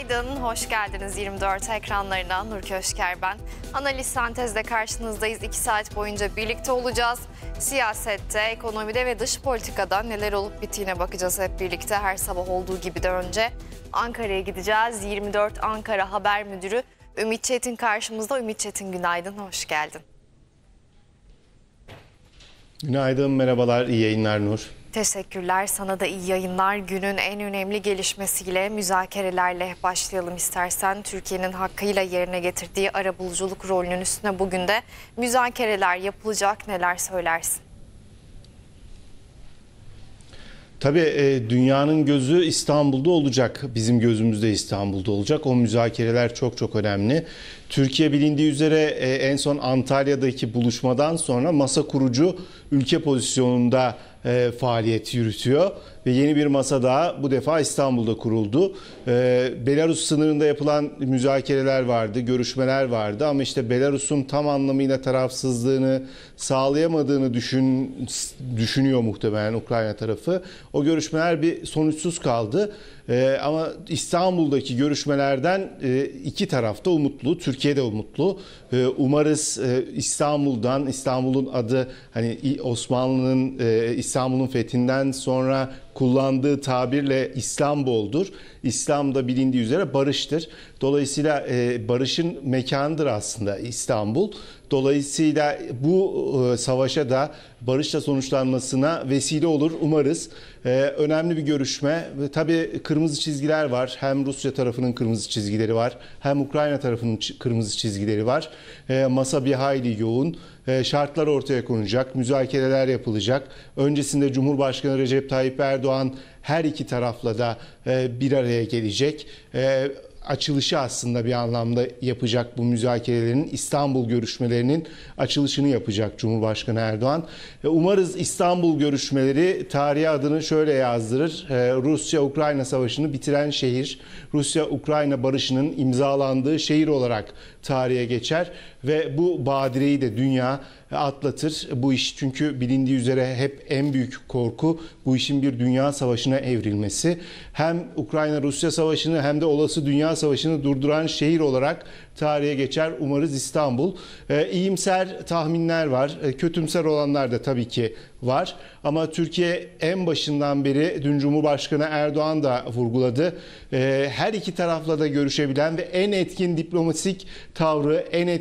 Günaydın, hoş geldiniz 24 ekranlarına. Nur Köşker ben. Analiz Sentez'de karşınızdayız. 2 saat boyunca birlikte olacağız. Siyasette, ekonomide ve dış politikada neler olup bittiğine bakacağız hep birlikte. Her sabah olduğu gibi de önce Ankara'ya gideceğiz. 24 Ankara Haber Müdürü Ümit Çetin karşımızda. Ümit Çetin günaydın, hoş geldin. Günaydın, merhabalar, iyi yayınlar Nur. Teşekkürler, sana da iyi yayınlar. Günün en önemli gelişmesiyle, müzakerelerle başlayalım istersen. Türkiye'nin hakkıyla yerine getirdiği arabuluculuk rolünün üstüne bugün de müzakereler yapılacak. Neler söylersin? Tabii dünyanın gözü İstanbul'da olacak. Bizim gözümüz de İstanbul'da olacak. O müzakereler çok önemli. Türkiye bilindiği üzere en son Antalya'daki buluşmadan sonra masa kurucu ülke pozisyonunda faaliyet yürütüyor. Ve yeni bir masa daha bu defa İstanbul'da kuruldu. Belarus sınırında yapılan müzakereler vardı, görüşmeler vardı. Ama işte Belarus'un tam anlamıyla tarafsızlığını sağlayamadığını düşünüyor muhtemelen Ukrayna tarafı. O görüşmeler bir sonuçsuz kaldı. Ama İstanbul'daki görüşmelerden iki taraf da umutlu, Türkiye de umutlu. Umarız İstanbul'un adı hani İstanbul'un fethinden sonra kullandığı tabirle İstanbul'dur. İslam da bilindiği üzere barıştır. Dolayısıyla barışın mekanıdır aslında İstanbul. Dolayısıyla bu savaşa da barışla sonuçlanmasına vesile olur umarız. Önemli bir görüşme ve tabii kırmızı çizgiler var. Hem Rusya tarafının kırmızı çizgileri var, hem Ukrayna tarafının kırmızı çizgileri var. Masa bir hayli yoğun. Şartlar ortaya konacak, müzakereler yapılacak. Öncesinde Cumhurbaşkanı Recep Tayyip Erdoğan her iki tarafla da bir araya gelecek. Açılışı aslında bir anlamda yapacak bu müzakerelerin, İstanbul görüşmelerinin açılışını yapacak Cumhurbaşkanı Erdoğan. Umarız İstanbul görüşmeleri tarihe adını şöyle yazdırır. Rusya-Ukrayna savaşını bitiren şehir, Rusya-Ukrayna barışının imzalandığı şehir olarak tarihe geçer ve bu badireyi de dünya atlatır. Bu iş çünkü bilindiği üzere hep en büyük korku bu işin bir dünya savaşına evrilmesi. Hem Ukrayna-Rusya savaşını hem de olası dünya savaşını durduran şehir olarak tarihe geçer. Umarız İstanbul. İyimser tahminler var. Kötümser olanlar da tabii ki var. Ama Türkiye en başından beri dün Cumhurbaşkanı Erdoğan da vurguladı. Her iki tarafla da görüşebilen ve en etkin diplomatik tavrı,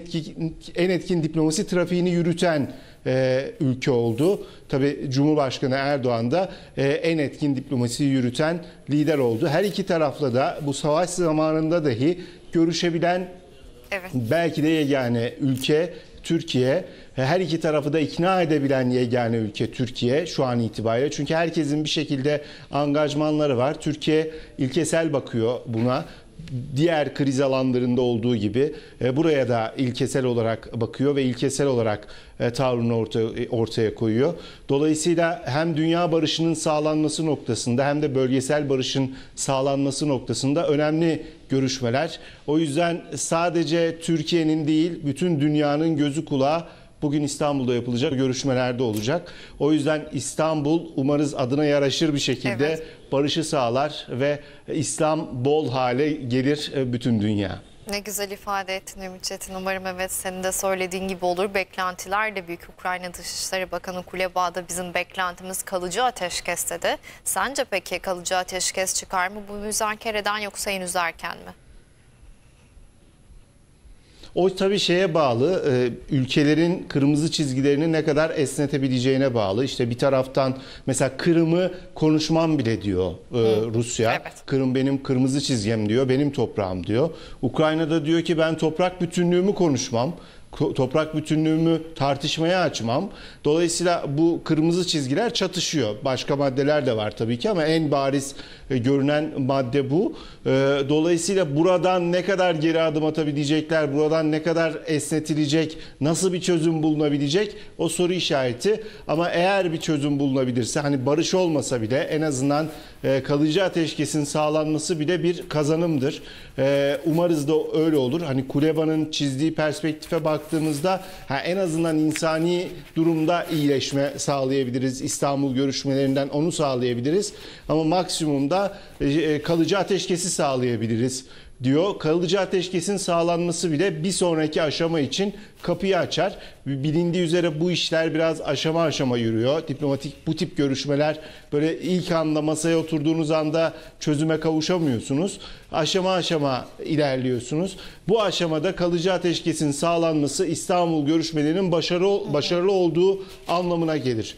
en etkin diplomasi trafiğini yürüten ülke oldu. Tabii Cumhurbaşkanı Erdoğan da en etkin diplomasiyi yürüten lider oldu. Her iki tarafla da bu savaş zamanında dahi görüşebilen, evet, belki de yegane ülke Türkiye. Her iki tarafı da ikna edebilen yegane ülke Türkiye şu an itibariyle. Çünkü herkesin bir şekilde angajmanları var. Türkiye ilkesel bakıyor buna. Diğer kriz alanlarında olduğu gibi buraya da ilkesel olarak bakıyor ve ilkesel olarak tavrını ortaya koyuyor. Dolayısıyla hem dünya barışının sağlanması noktasında hem de bölgesel barışın sağlanması noktasında önemli görüşmeler. O yüzden sadece Türkiye'nin değil, bütün dünyanın gözü kulağı bugün İstanbul'da yapılacak görüşmelerde olacak. O yüzden İstanbul umarız adına yaraşır bir şekilde, evet, barışı sağlar ve İslam bol hale gelir bütün dünya. Ne güzel ifade ettin Ümit Çetin. Umarım evet senin de söylediğin gibi olur. Beklentiler de büyük. Ukrayna Dışişleri Bakanı Kuleba'da bizim beklentimiz kalıcı ateşkes dedi. Sence peki kalıcı ateşkes çıkar mı bu müzakereden, yoksa henüz erken mi? O tabii şeye bağlı, ülkelerin kırmızı çizgilerini ne kadar esnetebileceğine bağlı. İşte bir taraftan mesela Kırım'ı konuşmam bile diyor Rusya. Evet. Kırım benim kırmızı çizgim diyor, benim toprağım diyor. Ukrayna'da diyor ki ben toprak bütünlüğümü konuşmam. Toprak bütünlüğümü tartışmaya açmam. Dolayısıyla bu kırmızı çizgiler çatışıyor. Başka maddeler de var tabii ki ama en bariz görünen madde bu. Dolayısıyla buradan ne kadar geri adım atabilecekler, buradan ne kadar esnetilecek, nasıl bir çözüm bulunabilecek, o soru işareti. Ama eğer bir çözüm bulunabilirse, hani barış olmasa bile en azından kalıcı ateşkesin sağlanması bile bir kazanımdır. Umarız da öyle olur. Hani Kuleba'nın çizdiği perspektife baktığımızda en azından insani durumda iyileşme sağlayabiliriz. İstanbul görüşmelerinden onu sağlayabiliriz. Ama maksimumda kalıcı ateşkesi sağlayabiliriz diyor. Kalıcı ateşkesin sağlanması bile bir sonraki aşama için kapıyı açar. Bilindiği üzere bu işler biraz aşama aşama yürüyor. Diplomatik bu tip görüşmeler böyle ilk anda masaya oturduğunuz anda çözüme kavuşamıyorsunuz. Aşama aşama ilerliyorsunuz. Bu aşamada kalıcı ateşkesin sağlanması İstanbul görüşmelerinin başarılı olduğu anlamına gelir.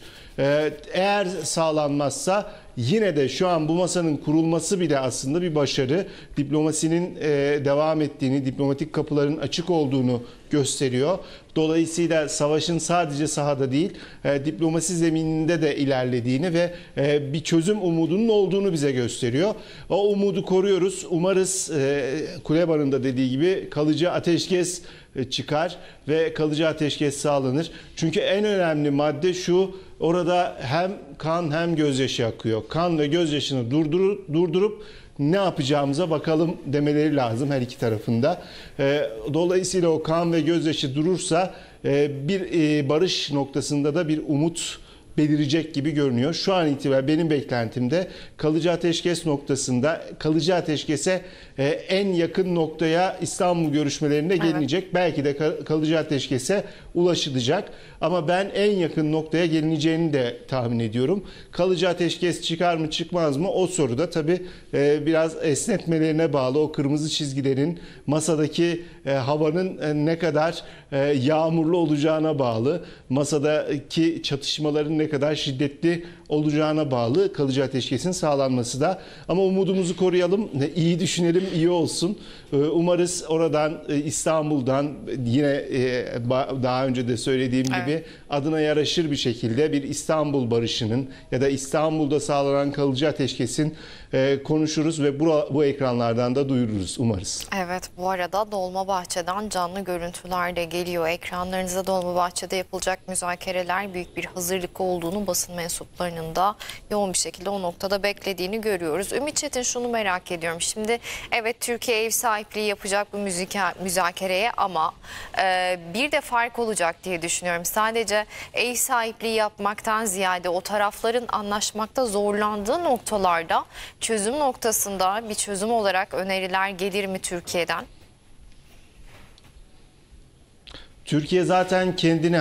Eğer sağlanmazsa yine de şu an bu masanın kurulması bile aslında bir başarı. Diplomasinin devam ettiğini, diplomatik kapıların açık olduğunu gösteriyor. Dolayısıyla savaşın sadece sahada değil, diplomasi zemininde de ilerlediğini ve bir çözüm umudunun olduğunu bize gösteriyor. O umudu koruyoruz. Umarız Kuleban'ın da dediği gibi kalıcı ateşkes çıkar ve kalıcı ateşkes sağlanır. Çünkü en önemli madde şu: orada hem kan hem gözyaşı akıyor. Kan ve gözyaşını durdurup ne yapacağımıza bakalım demeleri lazım her iki tarafında. Dolayısıyla o kan ve gözyaşı durursa bir barış noktasında da bir umut belirecek gibi görünüyor. Şu an itibariyle benim beklentimde kalıcı ateşkes noktasında kalıcı ateşkese en yakın noktaya İstanbul görüşmelerinde gelinecek. Evet. Belki de kalıcı ateşkese ulaşılacak. Ama ben en yakın noktaya gelineceğini de tahmin ediyorum. Kalıcı ateşkes çıkar mı çıkmaz mı? O soruda tabii biraz esnetmelerine bağlı. O kırmızı çizgilerin masadaki havanın ne kadar yağmurlu olacağına bağlı. Masadaki çatışmaların ne kadar şiddetli olacağına bağlı kalıcı ateşkesin sağlanması da. Ama umudumuzu koruyalım, iyi düşünelim, iyi olsun. Umarız oradan İstanbul'dan yine daha önce de söylediğim gibi adına yaraşır bir şekilde bir İstanbul barışının ya da İstanbul'da sağlanan kalıcı ateşkesin konuşuruz ve bu ekranlardan da duyururuz umarız. Evet, bu arada Dolmabahçe'den canlı görüntüler de geliyor. Ekranlarınıza Dolmabahçe'de yapılacak müzakereler büyük bir hazırlık olduğunu, basın mensuplarının da yoğun bir şekilde o noktada beklediğini görüyoruz. Ümit Çetin, şunu merak ediyorum. Şimdi evet, Türkiye ev sahipliği yapacak bu müzakereye ama bir de fark olacak diye düşünüyorum. Sadece ev sahipliği yapmaktan ziyade o tarafların anlaşmakta zorlandığı noktalarda çözüm noktasında bir çözüm olarak öneriler gelir mi Türkiye'den? Türkiye zaten kendini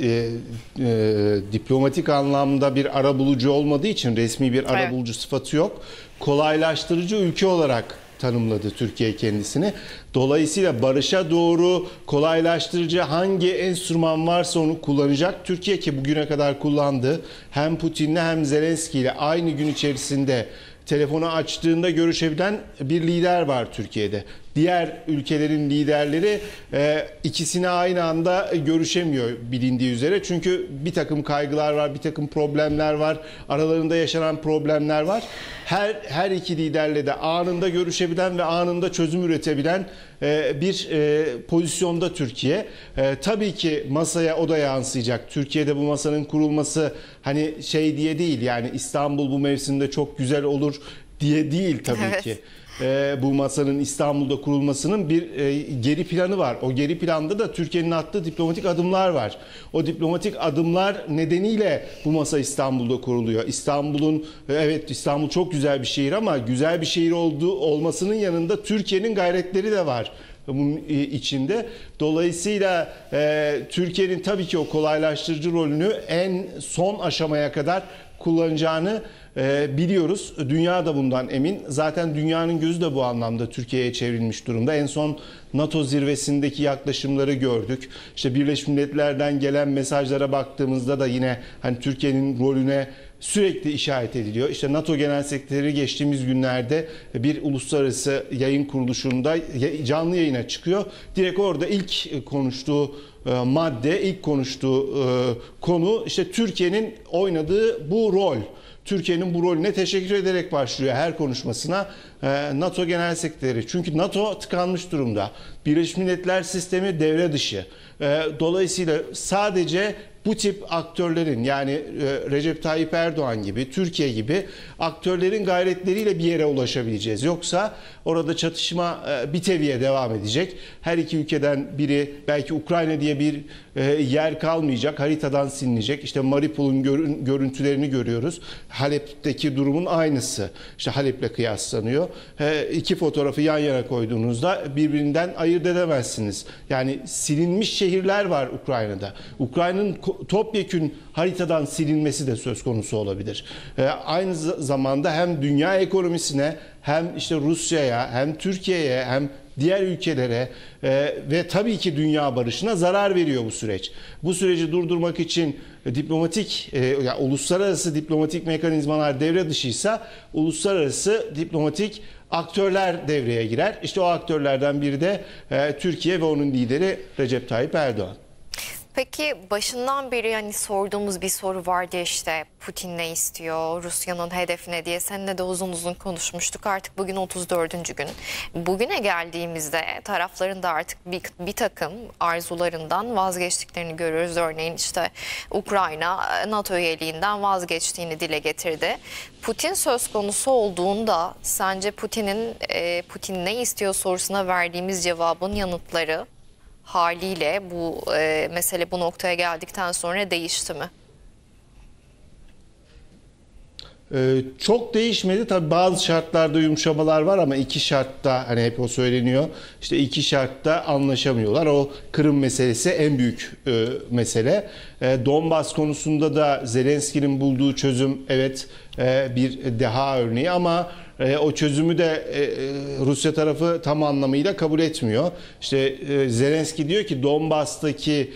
diplomatik anlamda bir arabulucu olmadığı için resmi bir arabulucu sıfatı yok. Kolaylaştırıcı ülke olarak tanımladı Türkiye kendisini. Dolayısıyla barışa doğru kolaylaştırıcı hangi enstrüman varsa onu kullanacak. Türkiye ki bugüne kadar kullandı. Hem Putin'le hem Zelenski ile aynı gün içerisinde telefonu açtığında görüşebilen bir lider var Türkiye'de. Diğer ülkelerin liderleri ikisini aynı anda görüşemiyor bilindiği üzere. Çünkü bir takım kaygılar var, bir takım problemler var. Aralarında yaşanan problemler var. Her iki liderle de anında görüşebilen ve anında çözüm üretebilen bir pozisyonda Türkiye. Tabii ki masaya o da yansıyacak. Türkiye'de bu masanın kurulması hani şey diye değil, yani İstanbul bu mevsimde çok güzel olur diye değil tabii ki. Bu masanın İstanbul'da kurulmasının bir geri planı var. O geri planda da Türkiye'nin attığı diplomatik adımlar var. O diplomatik adımlar nedeniyle bu masa İstanbul'da kuruluyor. Evet, İstanbul çok güzel bir şehir ama güzel bir şehir olmasının yanında Türkiye'nin gayretleri de var bunun içinde. Dolayısıyla Türkiye'nin tabii ki o kolaylaştırıcı rolünü en son aşamaya kadar kullanacağını biliyoruz. Dünya da bundan emin. Zaten dünyanın gözü de bu anlamda Türkiye'ye çevrilmiş durumda. En son NATO zirvesindeki yaklaşımları gördük. İşte Birleşmiş Milletler'den gelen mesajlara baktığımızda da yine hani Türkiye'nin rolüne sürekli işaret ediliyor. İşte NATO Genel Sekreteri geçtiğimiz günlerde bir uluslararası yayın kuruluşunda canlı yayına çıkıyor. Direkt orada ilk konuştuğu madde, ilk konuştuğu konu işte Türkiye'nin oynadığı bu rol. Türkiye'nin bu rolüne teşekkür ederek başlıyor her konuşmasına NATO Genel Sekreteri. Çünkü NATO tıkanmış durumda. Birleşmiş Milletler sistemi devre dışı. Dolayısıyla sadece bu tip aktörlerin, yani Recep Tayyip Erdoğan gibi, Türkiye gibi aktörlerin gayretleriyle bir yere ulaşabileceğiz. Yoksa orada çatışma bir teviye devam edecek. Her iki ülkeden biri, belki Ukrayna diye bir yer kalmayacak, haritadan silinecek. İşte Mariupol'un görüntülerini görüyoruz. Halep'teki durumun aynısı. İşte Halep'le kıyaslanıyor. İki fotoğrafı yan yana koyduğunuzda birbirinden ayırt edemezsiniz. Yani silinmiş şehirler var Ukrayna'da. Ukrayna'nın topyekün haritadan silinmesi de söz konusu olabilir. Aynı zamanda hem dünya ekonomisine, hem işte Rusya'ya, hem Türkiye'ye, hem diğer ülkelere ve tabii ki dünya barışına zarar veriyor bu süreç. Bu süreci durdurmak için diplomatik, yani uluslararası diplomatik mekanizmalar devre dışıysa uluslararası diplomatik aktörler devreye girer. İşte o aktörlerden biri de Türkiye ve onun lideri Recep Tayyip Erdoğan. Peki başından beri hani sorduğumuz bir soru vardı, işte Putin ne istiyor, Rusya'nın hedefi ne diye seninle de uzun uzun konuşmuştuk. Artık bugün 34. gün. Bugüne geldiğimizde tarafların da artık bir takım arzularından vazgeçtiklerini görüyoruz. Örneğin işte Ukrayna NATO üyeliğinden vazgeçtiğini dile getirdi. Putin söz konusu olduğunda sence Putin ne istiyor sorusuna verdiğimiz cevabın yanıtları haliyle bu mesele bu noktaya geldikten sonra değişti mi? Çok değişmedi. Tabii bazı şartlarda yumuşamalar var ama iki şartta, hani hep o söyleniyor. İşte iki şartta anlaşamıyorlar. O Kırım meselesi en büyük mesele. Donbas konusunda da Zelenski'nin bulduğu çözüm evet bir deha örneği ama o çözümü de Rusya tarafı tam anlamıyla kabul etmiyor. İşte Zelenski diyor ki Donbas'taki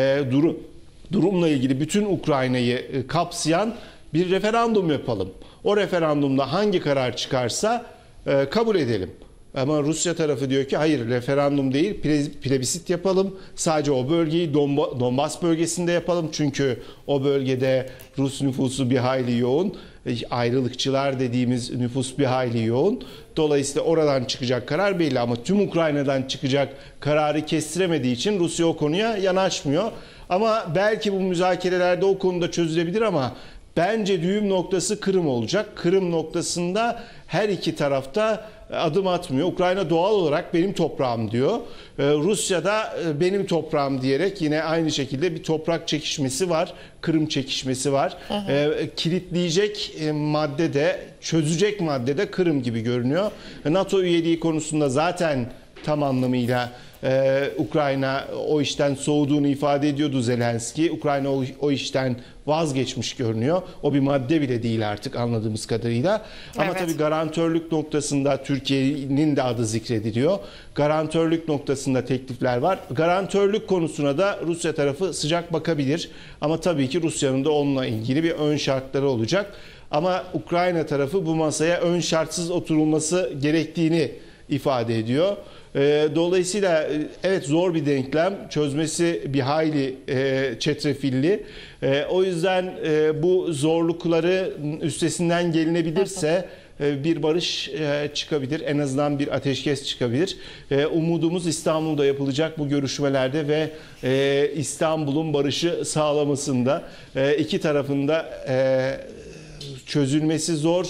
durumla ilgili bütün Ukrayna'yı kapsayan bir referandum yapalım. O referandumda hangi karar çıkarsa kabul edelim. Ama Rusya tarafı diyor ki hayır, referandum değil, plebisit yapalım. Sadece o bölgeyi Donbas bölgesinde yapalım. Çünkü o bölgede Rus nüfusu bir hayli yoğun. Ayrılıkçılar dediğimiz nüfus bir hayli yoğun. Dolayısıyla oradan çıkacak karar belli ama tüm Ukrayna'dan çıkacak kararı kestiremediği için Rusya o konuya yanaşmıyor. Ama belki bu müzakerelerde o konuda çözülebilir ama bence düğüm noktası Kırım olacak. Kırım noktasında her iki tarafta adım atmıyor. Ukrayna doğal olarak benim toprağım diyor. Rusya da benim toprağım diyerek yine aynı şekilde bir toprak çekişmesi var. Kırım çekişmesi var. Kilitleyecek madde de, çözecek madde de Kırım gibi görünüyor. NATO üyeliği konusunda zaten tam anlamıyla Ukrayna o işten soğuduğunu ifade ediyordu Zelenski. Ukrayna o işten vazgeçmiş görünüyor. O bir madde bile değil artık anladığımız kadarıyla. Ama evet, tabii garantörlük noktasında Türkiye'nin de adı zikrediliyor. Garantörlük noktasında teklifler var. Garantörlük konusuna da Rusya tarafı sıcak bakabilir. Ama tabii ki Rusya'nın da onunla ilgili bir ön şartları olacak. Ama Ukrayna tarafı bu masaya ön şartsız oturulması gerektiğini ifade ediyor. Dolayısıyla evet, zor bir denklem, çözmesi bir hayli çetrefilli. O yüzden bu zorlukları üstesinden gelinebilirse bir barış çıkabilir, en azından bir ateşkes çıkabilir. Umudumuz İstanbul'da yapılacak bu görüşmelerde ve İstanbul'un barışı sağlamasında. İki tarafında çözülmesi zor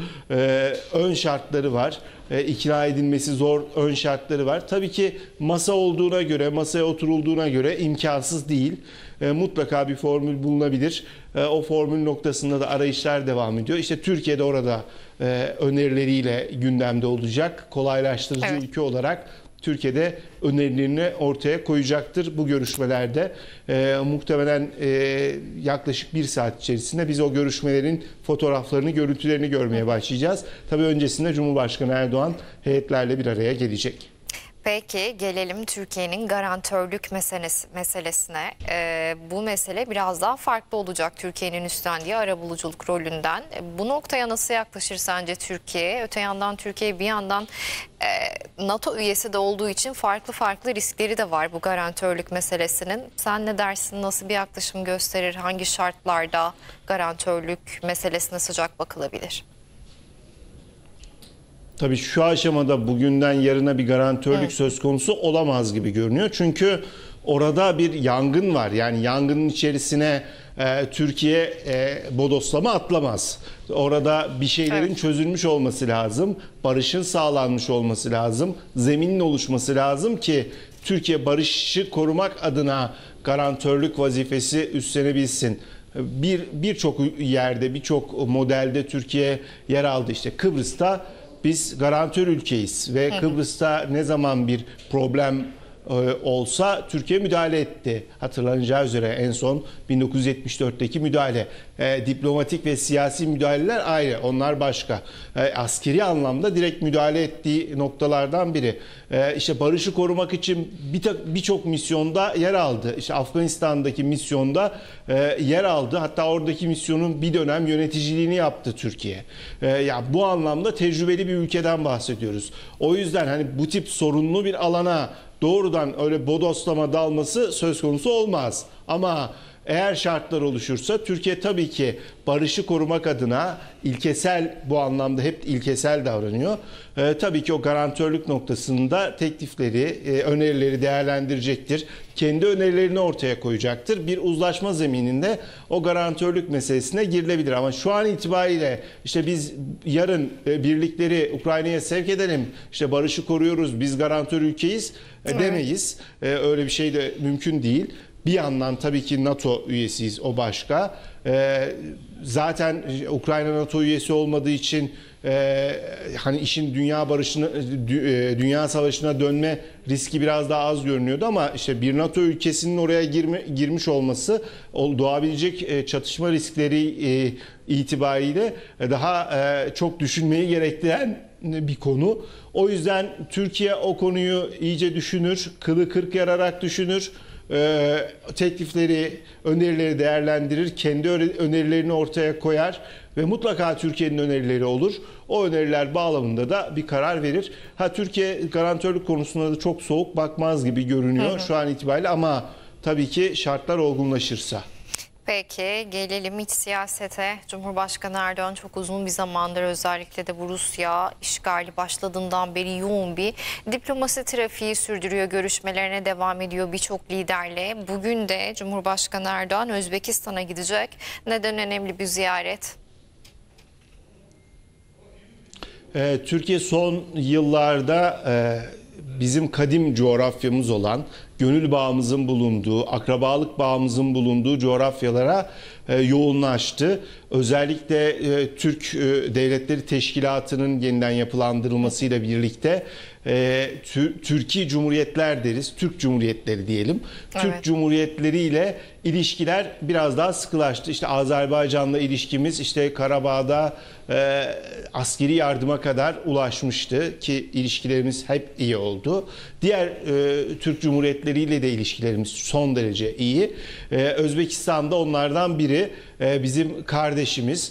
ön şartları var. İkna edilmesi zor ön şartları var. Tabii ki masa olduğuna göre, masaya oturulduğuna göre imkansız değil. Mutlaka bir formül bulunabilir. O formül noktasında da arayışlar devam ediyor. İşte Türkiye de orada önerileriyle gündemde olacak. Kolaylaştırıcı ülke olarak Türkiye'de önerilerini ortaya koyacaktır bu görüşmelerde. Muhtemelen yaklaşık bir saat içerisinde biz o görüşmelerin fotoğraflarını, görüntülerini görmeye başlayacağız. Tabii öncesinde Cumhurbaşkanı Erdoğan heyetlerle bir araya gelecek. Peki gelelim Türkiye'nin garantörlük meselesine. Bu mesele biraz daha farklı olacak Türkiye'nin üstlendiği arabuluculuk rolünden. Bu noktaya nasıl yaklaşır sence Türkiye? Öte yandan Türkiye bir yandan NATO üyesi de olduğu için farklı riskleri de var bu garantörlük meselesinin. Sen ne dersin? Nasıl bir yaklaşım gösterir? Hangi şartlarda garantörlük meselesine sıcak bakılabilir? Tabii şu aşamada bugünden yarına bir garantörlük söz konusu olamaz gibi görünüyor. Çünkü orada bir yangın var. Yani yangının içerisine Türkiye bodoslama atlamaz. Orada bir şeylerin çözülmüş olması lazım. Barışın sağlanmış olması lazım. Zeminin oluşması lazım ki Türkiye barışı korumak adına garantörlük vazifesi üstlenebilsin. Birçok yerde, birçok modelde Türkiye yer aldı. İşte Kıbrıs'ta biz garantör ülkeyiz ve Kıbrıs'ta ne zaman bir problem olsa Türkiye müdahale etti. Hatırlanacağı üzere en son 1974'teki müdahale. Diplomatik ve siyasi müdahaleler ayrı, onlar başka. Askeri anlamda direkt müdahale ettiği noktalardan biri. İşte barışı korumak için birçok misyonda yer aldı. İşte Afganistan'daki misyonda yer aldı. Hatta oradaki misyonun bir dönem yöneticiliğini yaptı Türkiye. Ya bu anlamda tecrübeli bir ülkeden bahsediyoruz. O yüzden hani bu tip sorunlu bir alana doğrudan öyle bodoslama dalması söz konusu olmaz. Ama eğer şartlar oluşursa Türkiye tabii ki barışı korumak adına ilkesel, bu anlamda hep ilkesel davranıyor. Tabii ki o garantörlük noktasında teklifleri, önerileri değerlendirecektir. Kendi önerilerini ortaya koyacaktır. Bir uzlaşma zemininde o garantörlük meselesine girilebilir. Ama şu an itibariyle işte biz yarın birlikleri Ukrayna'ya sevk edelim, işte barışı koruyoruz, biz garantör ülkeyiz demeyiz. Öyle bir şey de mümkün değil. Bir yandan tabii ki NATO üyesiyiz, o başka. Zaten Ukrayna NATO üyesi olmadığı için hani işin dünya savaşına dönme riski biraz daha az görünüyordu ama işte bir NATO ülkesinin oraya girmiş olması doğabilecek çatışma riskleri itibariyle daha çok düşünmeyi gerektiren bir konu. O yüzden Türkiye o konuyu iyice düşünür, kılı kırk yararak düşünür. Teklifleri, önerileri değerlendirir, kendi önerilerini ortaya koyar ve mutlaka Türkiye'nin önerileri olur. O öneriler bağlamında da bir karar verir. Türkiye garantörlük konusunda da çok soğuk bakmaz gibi görünüyor şu an itibariyle ama tabii ki şartlar olgunlaşırsa. Peki gelelim iç siyasete. Cumhurbaşkanı Erdoğan çok uzun bir zamandır özellikle de bu Rusya işgali başladığından beri yoğun bir diplomasi trafiği sürdürüyor. Görüşmelerine devam ediyor birçok liderle. Bugün de Cumhurbaşkanı Erdoğan Özbekistan'a gidecek. Neden önemli bir ziyaret? Türkiye son yıllarda bizim kadim coğrafyamız olan, gönül bağımızın bulunduğu, akrabalık bağımızın bulunduğu coğrafyalara yoğunlaştı. Özellikle Türk Devletleri Teşkilatı'nın yeniden yapılandırılmasıyla birlikte Türkiye Cumhuriyetler deriz, Türk Cumhuriyetleri diyelim. Evet. Türk Cumhuriyetleri ile ilişkiler biraz daha sıkılaştı. İşte Azerbaycan'la ilişkimiz işte Karabağ'da askeri yardıma kadar ulaşmıştı ki ilişkilerimiz hep iyi oldu. Diğer Türk Cumhuriyetleri ile de ilişkilerimiz son derece iyi. Özbekistan'da onlardan biri, bizim kardeşimiz.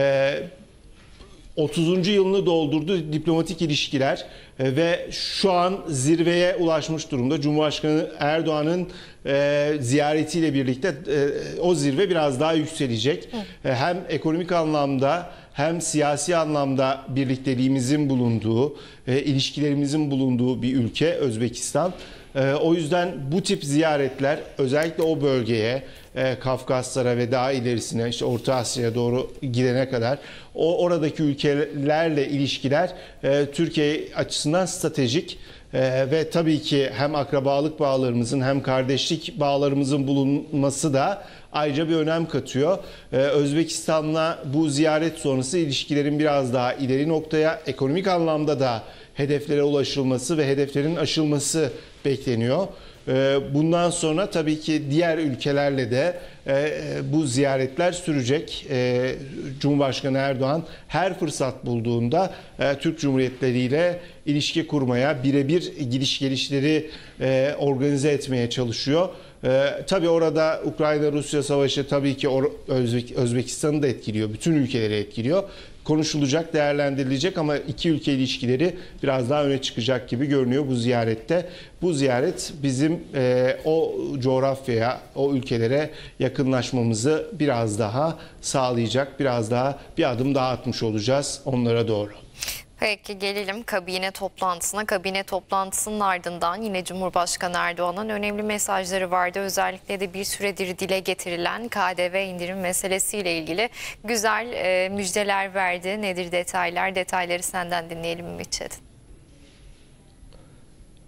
30. yılını doldurdu diplomatik ilişkiler ve şu an zirveye ulaşmış durumda. Cumhurbaşkanı Erdoğan'ın ziyaretiyle birlikte o zirve biraz daha yükselecek. Hem ekonomik anlamda hem siyasi anlamda birlikteliğimizin bulunduğu, ilişkilerimizin bulunduğu bir ülke Özbekistan. O yüzden bu tip ziyaretler özellikle o bölgeye, Kafkaslara ve daha ilerisine, işte Orta Asya'ya doğru gidene kadar oradaki ülkelerle ilişkiler Türkiye açısından stratejik ve tabii ki hem akrabalık bağlarımızın hem kardeşlik bağlarımızın bulunması da ayrıca bir önem katıyor. Özbekistan'la bu ziyaret sonrası ilişkilerin biraz daha ileri noktaya, ekonomik anlamda da hedeflere ulaşılması ve hedeflerin aşılması bekleniyor. Bundan sonra tabii ki diğer ülkelerle de bu ziyaretler sürecek. Cumhurbaşkanı Erdoğan her fırsat bulduğunda Türk Cumhuriyetleri ile ilişki kurmaya, birebir gidiş gelişleri organize etmeye çalışıyor. Tabii orada Ukrayna-Rusya savaşı tabii ki Özbekistan'ı da etkiliyor, bütün ülkeleri etkiliyor. Konuşulacak, değerlendirilecek ama iki ülke ilişkileri biraz daha öne çıkacak gibi görünüyor bu ziyarette. Bu ziyaret bizim o coğrafyaya, o ülkelere yakınlaşmamızı biraz daha sağlayacak, biraz daha bir adım daha atmış olacağız onlara doğru. Peki gelelim kabine toplantısına. Kabine toplantısının ardından yine Cumhurbaşkanı Erdoğan'ın önemli mesajları vardı. Özellikle de bir süredir dile getirilen KDV indirim meselesiyle ilgili güzel müjdeler verdi. Nedir detaylar? Detayları senden dinleyelim Ümit Çetin.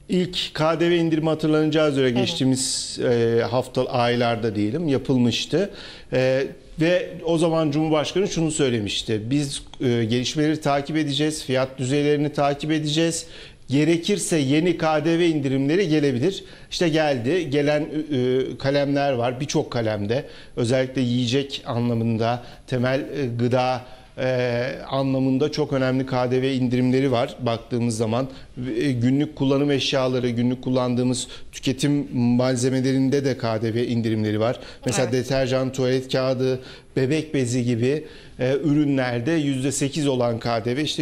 İlk KDV indirimi hatırlanacağı üzere geçtiğimiz aylarda diyelim yapılmıştı. Ve o zaman Cumhurbaşkanı şunu söylemişti. Biz gelişmeleri takip edeceğiz, fiyat düzeylerini takip edeceğiz. Gerekirse yeni KDV indirimleri gelebilir. İşte geldi. Gelen kalemler var. Birçok kalemde. Özellikle yiyecek anlamında, temel gıda anlamında çok önemli KDV indirimleri var. Baktığımız zaman günlük kullanım eşyaları, günlük kullandığımız tüketim malzemelerinde de KDV indirimleri var. Mesela evet, deterjan, tuvalet kağıdı, bebek bezi gibi ürünlerde %8 olan KDV işte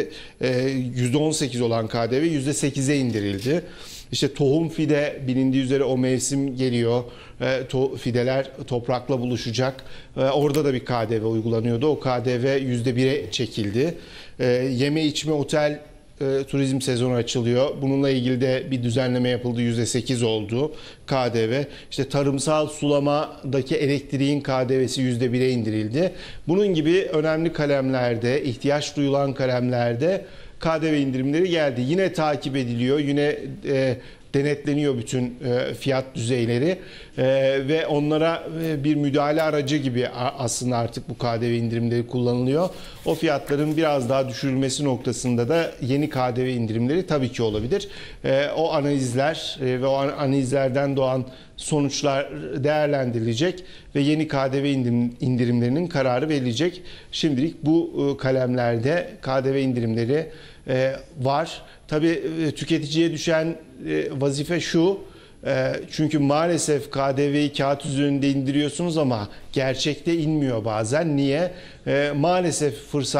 %18 olan KDV %8'e indirildi. İşte tohum fide bilindiği üzere o mevsim geliyor. Fideler toprakla buluşacak. Orada da bir KDV uygulanıyordu. O KDV %1'e çekildi. Yeme içme otel turizm sezonu açılıyor. Bununla ilgili de bir düzenleme yapıldı. %8 oldu KDV. İşte tarımsal sulamadaki elektriğin KDV'si %1'e indirildi. Bunun gibi önemli kalemlerde, ihtiyaç duyulan kalemlerde KDV indirimleri geldi. Yine takip ediliyor. Yine denetleniyor bütün fiyat düzeyleri ve onlara bir müdahale aracı gibi aslında artık bu KDV indirimleri kullanılıyor. O fiyatların biraz daha düşürülmesi noktasında da yeni KDV indirimleri tabii ki olabilir. O analizler ve o analizlerden doğan sonuçlar değerlendirilecek ve yeni KDV indirimlerinin kararı verilecek. Şimdilik bu kalemlerde KDV indirimleri var. Tabii tüketiciye düşen vazife şu, çünkü maalesef KDV'yi kağıt üzerinde indiriyorsunuz ama gerçekte inmiyor bazen. Niye? Maalesef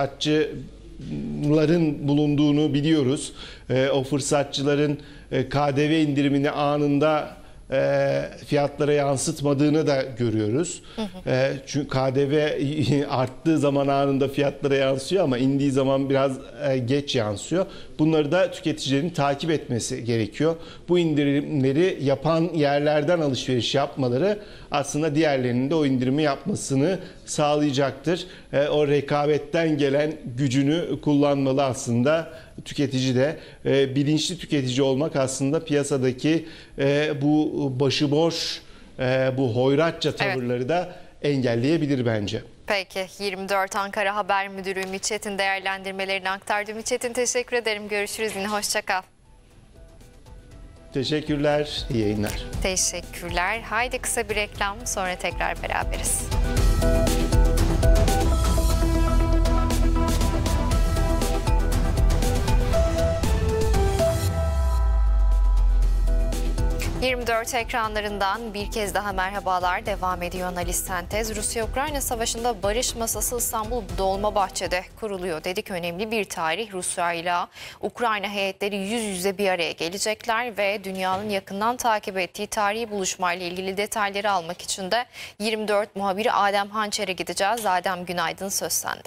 fırsatçıların bulunduğunu biliyoruz. O fırsatçıların KDV indirimini anında fiyatlara yansıtmadığını da görüyoruz. Çünkü KDV arttığı zaman anında fiyatlara yansıyor ama indiği zaman biraz geç yansıyor. Bunları da tüketicilerin takip etmesi gerekiyor. Bu indirimleri yapan yerlerden alışveriş yapmaları aslında diğerlerinin de o indirimi yapmasını sağlayacaktır. O rekabetten gelen gücünü kullanmalı aslında tüketici de. Bilinçli tüketici olmak aslında piyasadaki bu başıboş, bu hoyratça tavırları da engelleyebilir bence. Peki, 24 Ankara Haber Müdürü Ümit Çetin değerlendirmelerini aktardı. Ümit Çetin, teşekkür ederim. Görüşürüz yine. Hoşça kal. Teşekkürler. İyi yayınlar. Teşekkürler. Haydi kısa bir reklam, sonra tekrar beraberiz. ...24 ekranlarından bir kez daha merhabalar, devam ediyor Analiz Sentez. Rusya-Ukrayna Savaşı'nda barış masası İstanbul Dolmabahçe'de kuruluyor dedik. Önemli bir tarih. Rusya ile Ukrayna heyetleri yüz yüze bir araya gelecekler ve dünyanın yakından takip ettiği tarihi buluşmayla ilgili detayları almak için de 24 muhabiri Adem Hançer'e gideceğiz. Adem, günaydın, söz sende.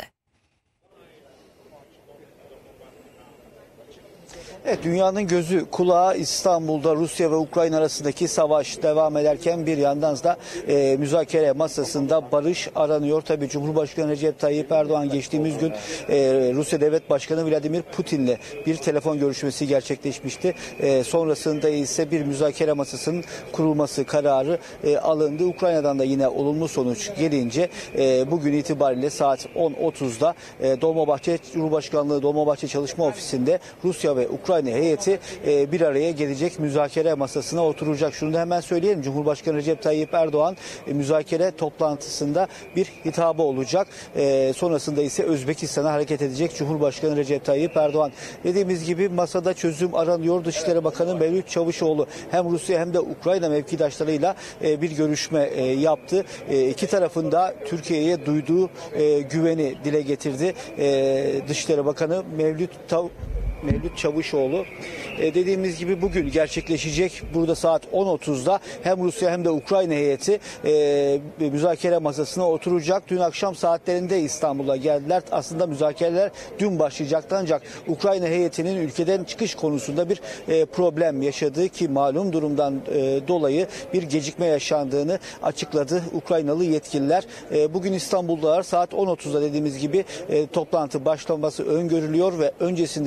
Evet, dünyanın gözü kulağı İstanbul'da Rusya ve Ukrayna arasındaki savaş devam ederken bir yandan da müzakere masasında barış aranıyor. Tabii Cumhurbaşkanı Recep Tayyip Erdoğan geçtiğimiz gün Rusya Devlet Başkanı Vladimir Putin'le bir telefon görüşmesi gerçekleşmişti. Sonrasında ise bir müzakere masasının kurulması kararı alındı. Ukrayna'dan da yine olumlu sonuç gelince bugün itibariyle saat 10.30'da Dolmabahçe Cumhurbaşkanlığı Dolmabahçe Çalışma Ofisi'nde Rusya ve Ukrayna heyeti bir araya gelecek, müzakere masasına oturacak. Şunu da hemen söyleyelim. Cumhurbaşkanı Recep Tayyip Erdoğan müzakere toplantısında bir hitabı olacak. Sonrasında ise Özbekistan'a hareket edecek Cumhurbaşkanı Recep Tayyip Erdoğan. Dediğimiz gibi masada çözüm aranıyor. Dışişleri Bakanı Mevlüt Çavuşoğlu hem Rusya hem de Ukrayna mevkidaşlarıyla bir görüşme yaptı. İki tarafın da Türkiye'ye duyduğu güveni dile getirdi. Dışişleri Bakanı Mevlüt Çavuşoğlu dediğimiz gibi bugün gerçekleşecek. Burada saat 10.30'da hem Rusya hem de Ukrayna heyeti müzakere masasına oturacak. Dün akşam saatlerinde İstanbul'a geldiler. Aslında müzakereler dün başlayacaktı ancak Ukrayna heyetinin ülkeden çıkış konusunda bir problem yaşadığı ki malum durumdan dolayı bir gecikme yaşandığını açıkladı Ukraynalı yetkililer. Bugün İstanbul'dalar. Saat 10.30'da dediğimiz gibi toplantı başlaması öngörülüyor ve öncesinde Cumhurbaşkanı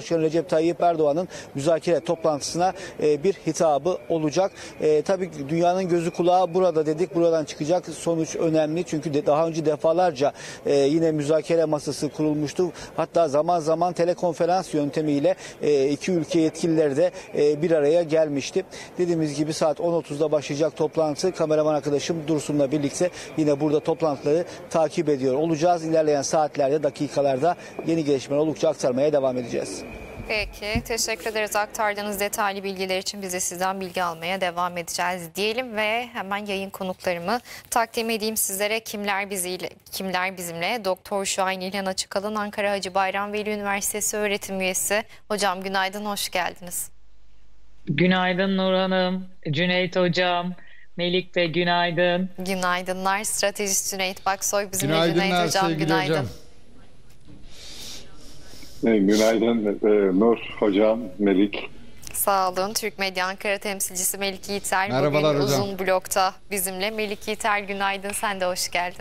Cumhurbaşkanı Recep Tayyip Erdoğan'ın müzakere toplantısına bir hitabı olacak. Tabii dünyanın gözü kulağı burada dedik. Buradan çıkacak sonuç önemli. Çünkü daha önce defalarca yine müzakere masası kurulmuştu. Hatta zaman zaman telekonferans yöntemiyle iki ülke yetkilileri de bir araya gelmişti. Dediğimiz gibi saat 10.30'da başlayacak toplantı. Kameraman arkadaşım Dursun'la birlikte yine burada toplantıları takip ediyor olacağız. İlerleyen saatlerde, dakikalarda yeni gelişmeler oldukça aktarmaya devam edeceğiz. Peki, teşekkür ederiz aktardığınız detaylı bilgiler için. Biz de sizden bilgi almaya devam edeceğiz diyelim ve hemen yayın konuklarımı takdim edeyim sizlere. Kimler bizimle? Doktor Şahin İlhan Açıkalın, Ankara Hacı Bayram Veli Üniversitesi öğretim üyesi. Hocam günaydın, hoş geldiniz. Günaydın Nur Hanım, Cüneyt Hocam, Melik Bey günaydın. Günaydınlar. Stratejist Cüneyt Baksoy bizimle. Günaydınlar Cüneyt Hocam, sevgili günaydın. hocam. Günaydın Nur Hocam, Melik. Sağ olun. Türk Medya Ankara temsilcisi Melik Yiğiter Merhabalar bugün hocam. uzun blokta bizimle. Melik Yiğiter günaydın, sen de hoş geldin.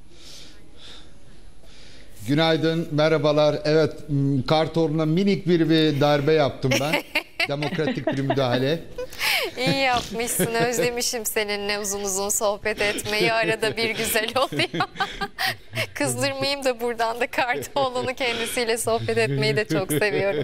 Günaydın, merhabalar. Evet, kartoruna minik bir darbe yaptım ben. Demokratik bir müdahale. İyi yapmışsın. Özlemişim seninle uzun uzun sohbet etmeyi. Arada bir güzel oluyor. Kızdırmayayım da buradan da Kartoğlu'nu kendisiyle sohbet etmeyi de çok seviyorum.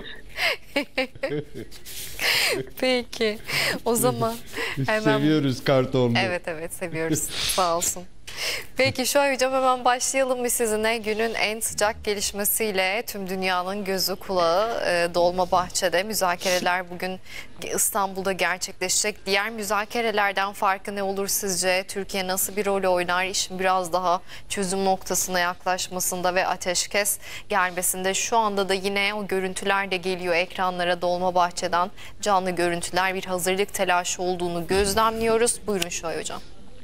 Peki. O zaman hemen... Seviyoruz kartorunu. Evet seviyoruz. Sağ olsun. Peki şöyle hocam hemen başlayalım mı sizinle? Günün en sıcak gelişmesiyle tüm dünyanın gözü kulağı Dolmabahçe'de müzakereler bugün İstanbul'da gerçekleşecek. Diğer müzakerelerden farkı ne olur sizce? Türkiye nasıl bir rol oynar? İşin biraz daha çözüm noktasına yaklaşmasında ve ateşkes gelmesinde. Şu anda da yine o görüntüler de geliyor ekranlara, Dolmabahçe'den canlı görüntüler, bir hazırlık telaşı olduğunu gözlemliyoruz. Buyurun Şoy hocam.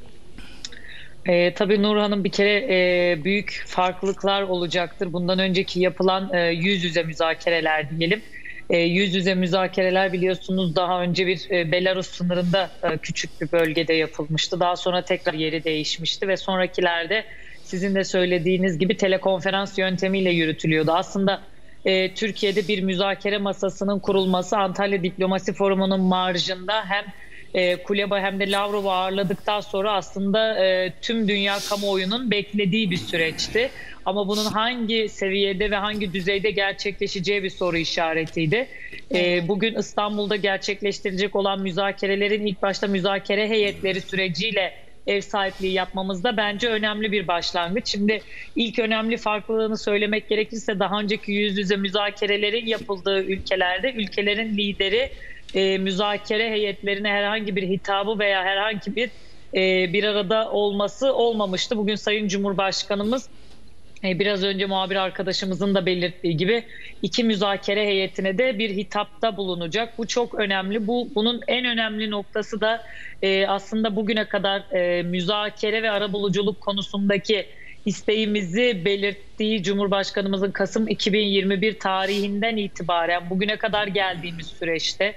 Tabii Nur Hanım bir kere büyük farklılıklar olacaktır. Bundan önceki yapılan yüz yüze müzakereler diyelim. Yüz yüze müzakereler biliyorsunuz daha önce bir Belarus sınırında küçük bir bölgede yapılmıştı. Daha sonra tekrar yeri değişmişti ve sonrakilerde sizin de söylediğiniz gibi telekonferans yöntemiyle yürütülüyordu. Aslında Türkiye'de bir müzakere masasının kurulması Antalya Diplomasi Forumu'nun marjında hem Kuleba hem de Lavrov'u ağırladıktan sonra aslında tüm dünya kamuoyunun beklediği bir süreçti. Ama bunun hangi seviyede ve hangi düzeyde gerçekleşeceği bir soru işaretiydi. Bugün İstanbul'da gerçekleştirecek olan müzakerelerin ilk başta müzakere heyetleri süreciyle ev sahipliği yapmamızda bence önemli bir başlangıç. Şimdi ilk önemli farklılığını söylemek gerekirse daha önceki yüz yüze müzakerelerin yapıldığı ülkelerde ülkelerin lideri müzakere heyetlerine herhangi bir hitabı veya herhangi bir arada olması olmamıştı. Bugün Sayın Cumhurbaşkanımız biraz önce muhabir arkadaşımızın da belirttiği gibi iki müzakere heyetine de bir hitapta bulunacak. Bu çok önemli. Bunun en önemli noktası da aslında bugüne kadar müzakere ve arabuluculuk konusundaki isteğimizi belirttiği Cumhurbaşkanımızın Kasım 2021 tarihinden itibaren bugüne kadar geldiğimiz süreçte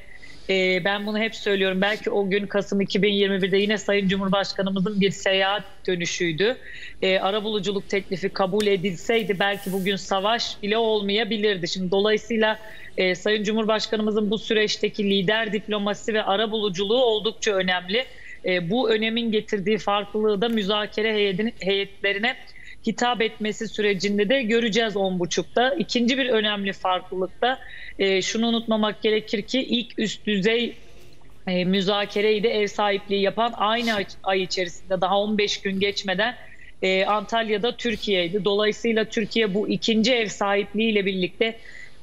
ben bunu hep söylüyorum. Belki o gün Kasım 2021'de yine Sayın Cumhurbaşkanımızın bir seyahat dönüşüydü. Arabuluculuk teklifi kabul edilseydi belki bugün savaş bile olmayabilirdi. Şimdi dolayısıyla Sayın Cumhurbaşkanımızın bu süreçteki lider diplomasi ve arabuluculuğu oldukça önemli. Bu önemin getirdiği farklılığı da müzakere heyetlerine hitap etmesi sürecinde de göreceğiz 10.30'da. İkinci bir önemli farklılık da şunu unutmamak gerekir ki ilk üst düzey müzakereyi de ev sahipliği yapan aynı ay içerisinde daha 15 gün geçmeden Antalya'da Türkiye'ydi. Dolayısıyla Türkiye bu ikinci ev sahipliği ile birlikte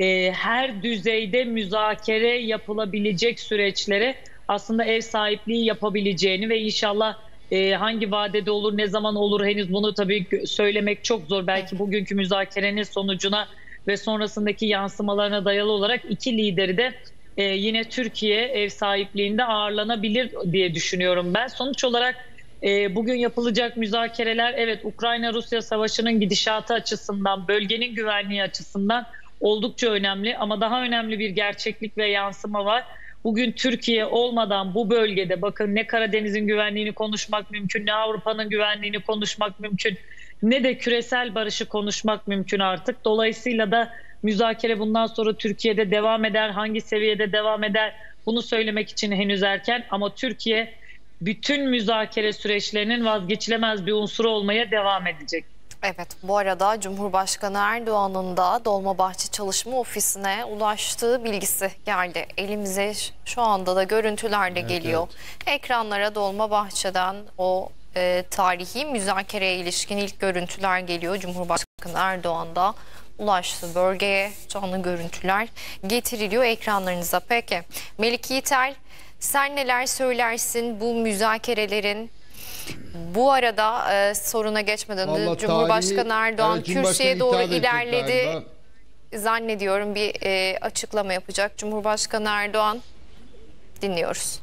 her düzeyde müzakere yapılabilecek süreçlere aslında ev sahipliği yapabileceğini ve inşallah hangi vadede olur, ne zaman olur henüz bunu tabii söylemek çok zor. Belki bugünkü müzakerenin sonucuna ve sonrasındaki yansımalarına dayalı olarak iki lideri de yine Türkiye ev sahipliğinde ağırlanabilir diye düşünüyorum ben. Sonuç olarak bugün yapılacak müzakereler evet Ukrayna-Rusya savaşının gidişatı açısından, bölgenin güvenliği açısından oldukça önemli. Ama daha önemli bir gerçeklik ve yansıma var. Bugün Türkiye olmadan bu bölgede bakın ne Karadeniz'in güvenliğini konuşmak mümkün, ne Avrupa'nın güvenliğini konuşmak mümkün, ne de küresel barışı konuşmak mümkün artık. Dolayısıyla da müzakere bundan sonra Türkiye'de devam eder, hangi seviyede devam eder bunu söylemek için henüz erken, ama Türkiye bütün müzakere süreçlerinin vazgeçilemez bir unsuru olmaya devam edecek. Evet, bu arada Cumhurbaşkanı Erdoğan'ın da Dolmabahçe Çalışma Ofisi'ne ulaştığı bilgisi geldi. Elimize şu anda da görüntüler de geliyor. Ekranlara Dolmabahçe'den o tarihi müzakereye ilişkin ilk görüntüler geliyor. Cumhurbaşkanı Erdoğan da ulaştı bölgeye, canlı görüntüler getiriliyor ekranlarınıza. Peki Melik Yiğiter, sen neler söylersin bu müzakerelerin? Bu arada soruna geçmeden önce Cumhurbaşkanı Erdoğan kürsüye doğru ilerledi. Zannediyorum bir açıklama yapacak Cumhurbaşkanı Erdoğan. Dinliyoruz.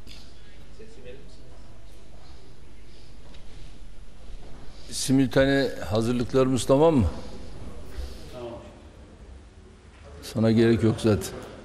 Simultane hazırlıklarımız tamam mı? Tamam. Sana gerek yok zaten.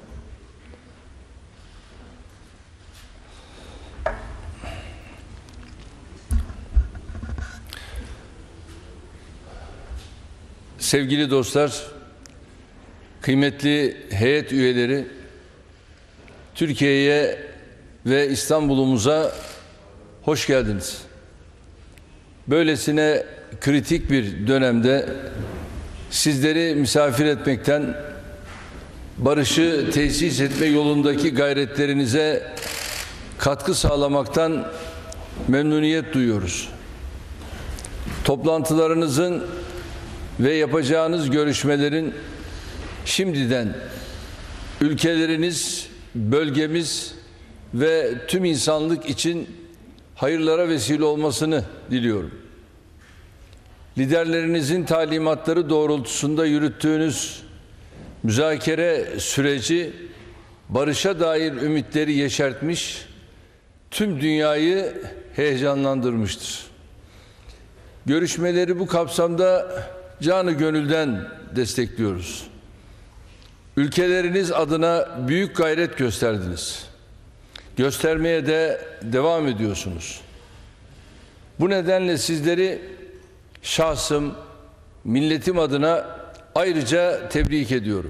Sevgili dostlar, kıymetli heyet üyeleri, Türkiye'ye ve İstanbul'umuza hoş geldiniz. Böylesine kritik bir dönemde sizleri misafir etmekten, barışı tesis etme yolundaki gayretlerinize katkı sağlamaktan memnuniyet duyuyoruz. Toplantılarınızın ve yapacağınız görüşmelerin şimdiden ülkeleriniz, bölgemiz ve tüm insanlık için hayırlara vesile olmasını diliyorum. Liderlerinizin talimatları doğrultusunda yürüttüğünüz müzakere süreci barışa dair ümitleri yeşertmiş, tüm dünyayı heyecanlandırmıştır. Görüşmeleri bu kapsamda canı gönülden destekliyoruz. Ülkeleriniz adına büyük gayret gösterdiniz. Göstermeye de devam ediyorsunuz. Bu nedenle sizleri şahsım, milletim adına ayrıca tebrik ediyorum.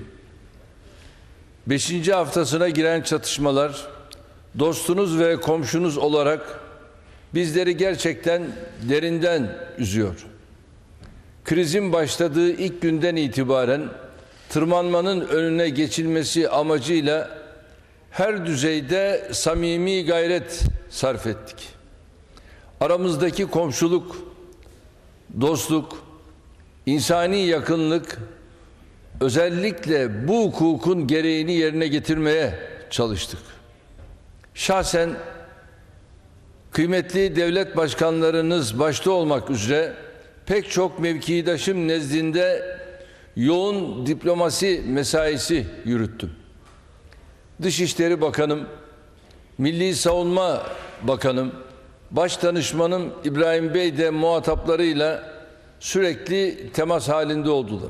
5. haftasına giren çatışmalar, dostunuz ve komşunuz olarak bizleri gerçekten derinden üzüyor. Krizin başladığı ilk günden itibaren tırmanmanın önüne geçilmesi amacıyla her düzeyde samimi gayret sarf ettik. Aramızdaki komşuluk, dostluk, insani yakınlık, özellikle bu hukukun gereğini yerine getirmeye çalıştık. Şahsen kıymetli devlet başkanlarınız başta olmak üzere pek çok mevkidaşım nezdinde yoğun diplomasi mesaisi yürüttüm. Dışişleri Bakanım, Milli Savunma Bakanım, Başdanışmanım İbrahim Bey de muhataplarıyla sürekli temas halinde oldular.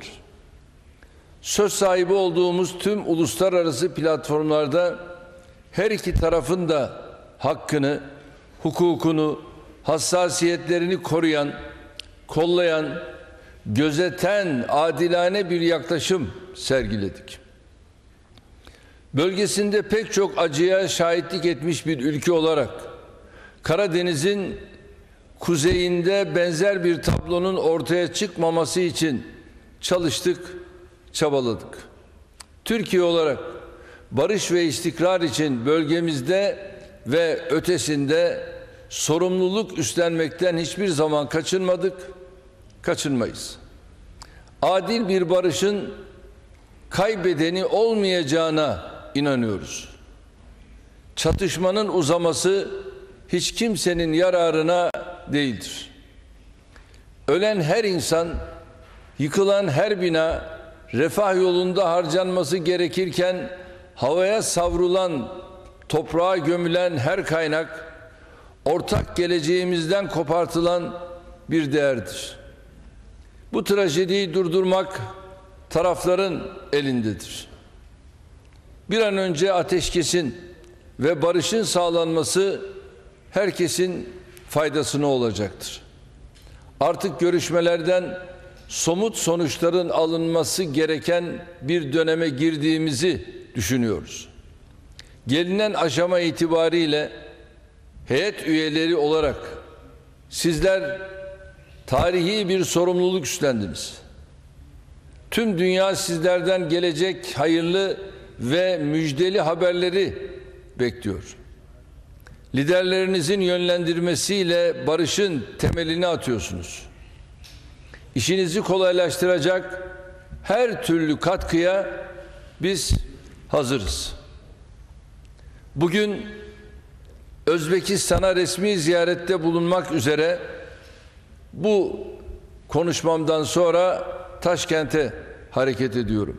Söz sahibi olduğumuz tüm uluslararası platformlarda her iki tarafın da hakkını, hukukunu, hassasiyetlerini koruyan, kollayan, gözeten adilane bir yaklaşım sergiledik. Bölgesinde pek çok acıya şahitlik etmiş bir ülke olarak Karadeniz'in kuzeyinde benzer bir tablonun ortaya çıkmaması için çalıştık, çabaladık. Türkiye olarak barış ve istikrar için bölgemizde ve ötesinde sorumluluk üstlenmekten hiçbir zaman kaçınmadık, kaçınmayız. Adil bir barışın kaybedeni olmayacağına inanıyoruz. Çatışmanın uzaması hiç kimsenin yararına değildir. Ölen her insan, yıkılan her bina, refah yolunda harcanması gerekirken havaya savrulan, toprağa gömülen her kaynak, ortak geleceğimizden kopartılan bir değerdir. Bu trajediyi durdurmak tarafların elindedir. Bir an önce ateşkesin ve barışın sağlanması herkesin faydasına olacaktır. Artık görüşmelerden somut sonuçların alınması gereken bir döneme girdiğimizi düşünüyoruz. Gelinen aşama itibariyle heyet üyeleri olarak sizler tarihi bir sorumluluk üstlendiniz. Tüm dünya sizlerden gelecek hayırlı ve müjdeli haberleri bekliyor. Liderlerinizin yönlendirmesiyle barışın temelini atıyorsunuz. İşinizi kolaylaştıracak her türlü katkıya biz hazırız. Bugün Özbekistan'a resmi ziyarette bulunmak üzere bu konuşmamdan sonra Taşkent'e hareket ediyorum.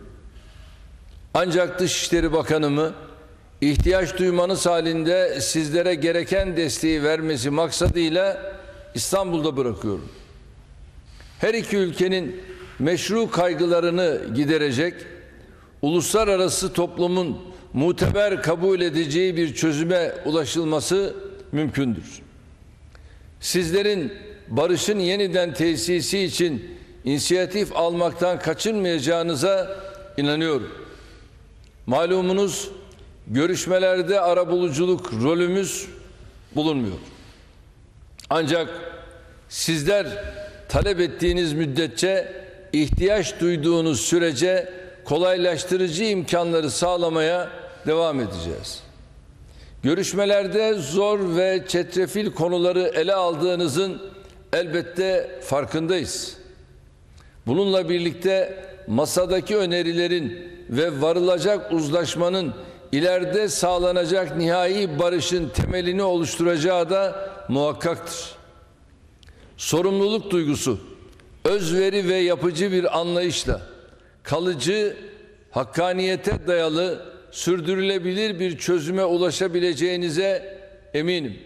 Ancak Dışişleri Bakanımı ihtiyaç duymanız halinde sizlere gereken desteği vermesi maksadıyla İstanbul'da bırakıyorum. Her iki ülkenin meşru kaygılarını giderecek, uluslararası toplumun muteber kabul edeceği bir çözüme ulaşılması mümkündür. Sizlerin barışın yeniden tesisi için inisiyatif almaktan kaçınmayacağınıza inanıyorum. Malumunuz görüşmelerde arabuluculuk rolümüz bulunmuyor. Ancak sizler talep ettiğiniz müddetçe, ihtiyaç duyduğunuz sürece kolaylaştırıcı imkanları sağlamaya devam edeceğiz. Görüşmelerde zor ve çetrefil konuları ele aldığınızın elbette farkındayız. Bununla birlikte masadaki önerilerin ve varılacak uzlaşmanın ileride sağlanacak nihai barışın temelini oluşturacağı da muhakkaktır. Sorumluluk duygusu, özveri ve yapıcı bir anlayışla kalıcı, hakkaniyete dayalı, sürdürülebilir bir çözüme ulaşabileceğinize eminim.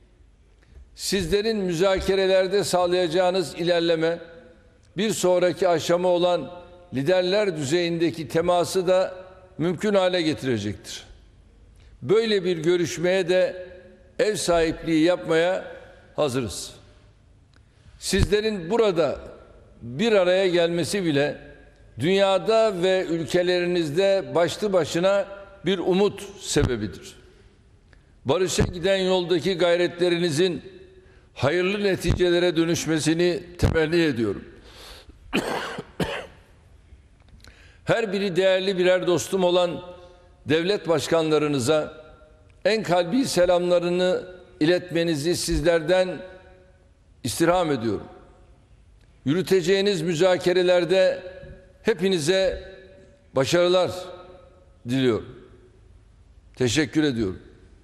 Sizlerin müzakerelerde sağlayacağınız ilerleme, bir sonraki aşama olan liderler düzeyindeki teması da mümkün hale getirecektir. Böyle bir görüşmeye de ev sahipliği yapmaya hazırız. Sizlerin burada bir araya gelmesi bile dünyada ve ülkelerinizde başlı başına bir umut sebebidir. Barışa giden yoldaki gayretlerinizin hayırlı neticelere dönüşmesini temenni ediyorum. Her biri değerli birer dostum olan devlet başkanlarınıza en kalbi selamlarını iletmenizi sizlerden istirham ediyorum. Yürüteceğiniz müzakerelerde hepinize başarılar diliyorum. Teşekkür ediyorum.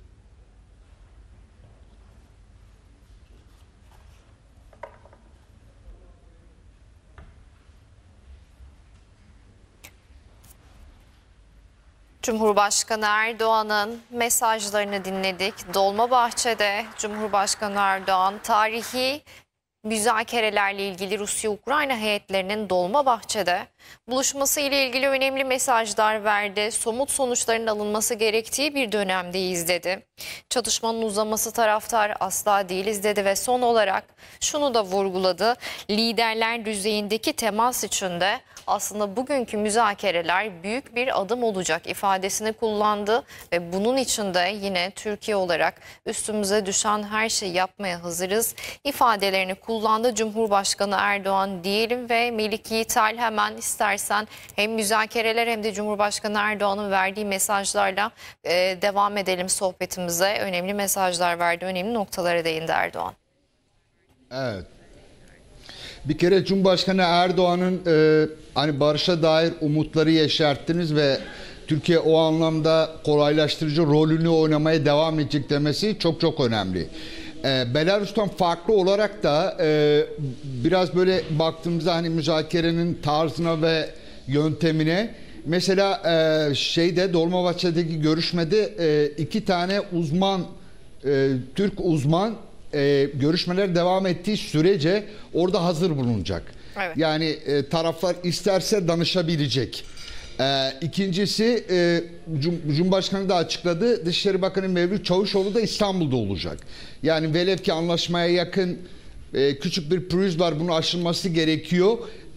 Cumhurbaşkanı Erdoğan'ın mesajlarını dinledik. Dolmabahçe'de Cumhurbaşkanı Erdoğan tarihi müzakerelerle ilgili Rusya-Ukrayna heyetlerinin Dolmabahçe'de buluşması ile ilgili önemli mesajlar verdi. Somut sonuçların alınması gerektiği bir dönemdeyiz dedi. Çatışmanın uzaması taraftar asla değiliz dedi ve son olarak şunu da vurguladı. Liderler düzeyindeki temas içinde aslında bugünkü müzakereler büyük bir adım olacak ifadesini kullandı ve bunun için de yine Türkiye olarak üstümüze düşen her şeyi yapmaya hazırız ifadelerini kullandı Cumhurbaşkanı Erdoğan diyelim ve Melik Yiğitel hemen istersen hem müzakereler hem de Cumhurbaşkanı Erdoğan'ın verdiği mesajlarla devam edelim sohbetimize. Önemli mesajlar verdi, önemli noktalara değindi Erdoğan. Evet. Bir kere Cumhurbaşkanı Erdoğan'ın hani barışa dair umutları yeşerttiniz ve Türkiye o anlamda kolaylaştırıcı rolünü oynamaya devam edecek demesi çok çok önemli. Belarus'tan farklı olarak da biraz böyle baktığımızda hani müzakerenin tarzına ve yöntemine mesela Dolmabahçe'deki görüşmede iki tane uzman Türk uzman görüşmeler devam ettiği sürece orada hazır bulunacak. Evet. Yani taraflar isterse danışabilecek. İkincisi Cumhurbaşkanı da açıkladı. Dışişleri Bakanı Mevlüt Çavuşoğlu da İstanbul'da olacak. Yani velev ki anlaşmaya yakın küçük bir pürüz var, bunun aşılması gerekiyor.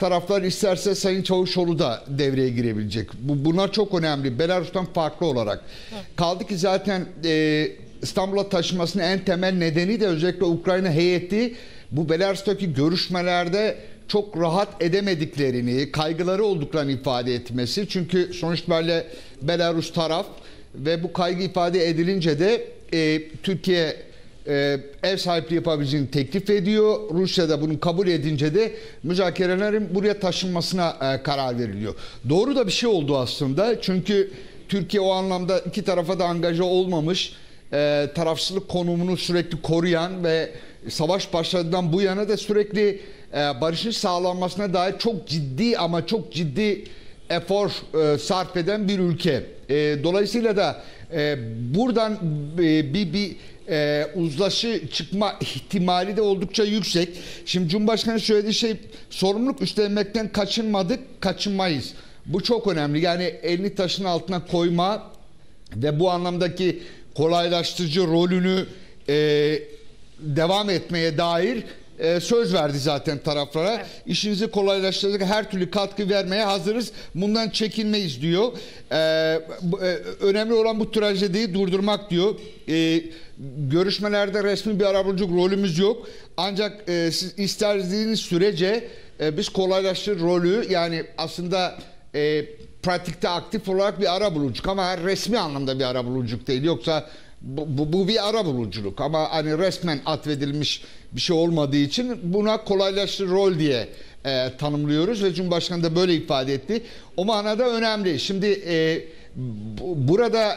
taraflar isterse Sayın Çavuşoğlu da devreye girebilecek. Bunlar çok önemli. Belarus'tan farklı olarak. Kaldı ki zaten İstanbul'a taşımasının en temel nedeni de özellikle Ukrayna heyeti bu Belarus'taki görüşmelerde çok rahat edemediklerini, kaygıları olduklarını ifade etmesi. Çünkü sonuç itibariyle Belarus taraf ve bu kaygı ifade edilince de Türkiye ev sahipliği yapabileceğini teklif ediyor. Rusya da bunu kabul edince de müzakerelerin buraya taşınmasına karar veriliyor. Doğru da bir şey oldu aslında. Çünkü Türkiye o anlamda iki tarafa da angaja olmamış, tarafsızlık konumunu sürekli koruyan ve savaş başladığından bu yana da sürekli barışın sağlanmasına dair çok ciddi ama çok ciddi efor sarf eden bir ülke. Dolayısıyla da buradan bir uzlaşı çıkma ihtimali de oldukça yüksek. Şimdi Cumhurbaşkanı söylediği şey, sorumluluk üstlenmekten kaçınmadık, kaçınmayız. Bu çok önemli. Yani elini taşın altına koyma ve bu anlamdaki kolaylaştırıcı rolünü devam etmeye dair söz verdi zaten taraflara. Evet. İşinizi kolaylaştıracak her türlü katkı vermeye hazırız. Bundan çekinmeyiz diyor. Önemli olan bu trajediyi durdurmak diyor. Görüşmelerde resmi bir arabuluculuk rolümüz yok. Ancak siz istediğiniz sürece biz kolaylaştırır rolü, yani aslında pratikte aktif olarak bir arabuluculuk ama resmi anlamda bir arabuluculuk değil. Yoksa bu bir arabuluculuk ama hani resmen atfedilmiş bir şey olmadığı için buna kolaylaştırır rol diye tanımlıyoruz ve Cumhurbaşkanı da böyle ifade etti. O manada önemli. Şimdi burada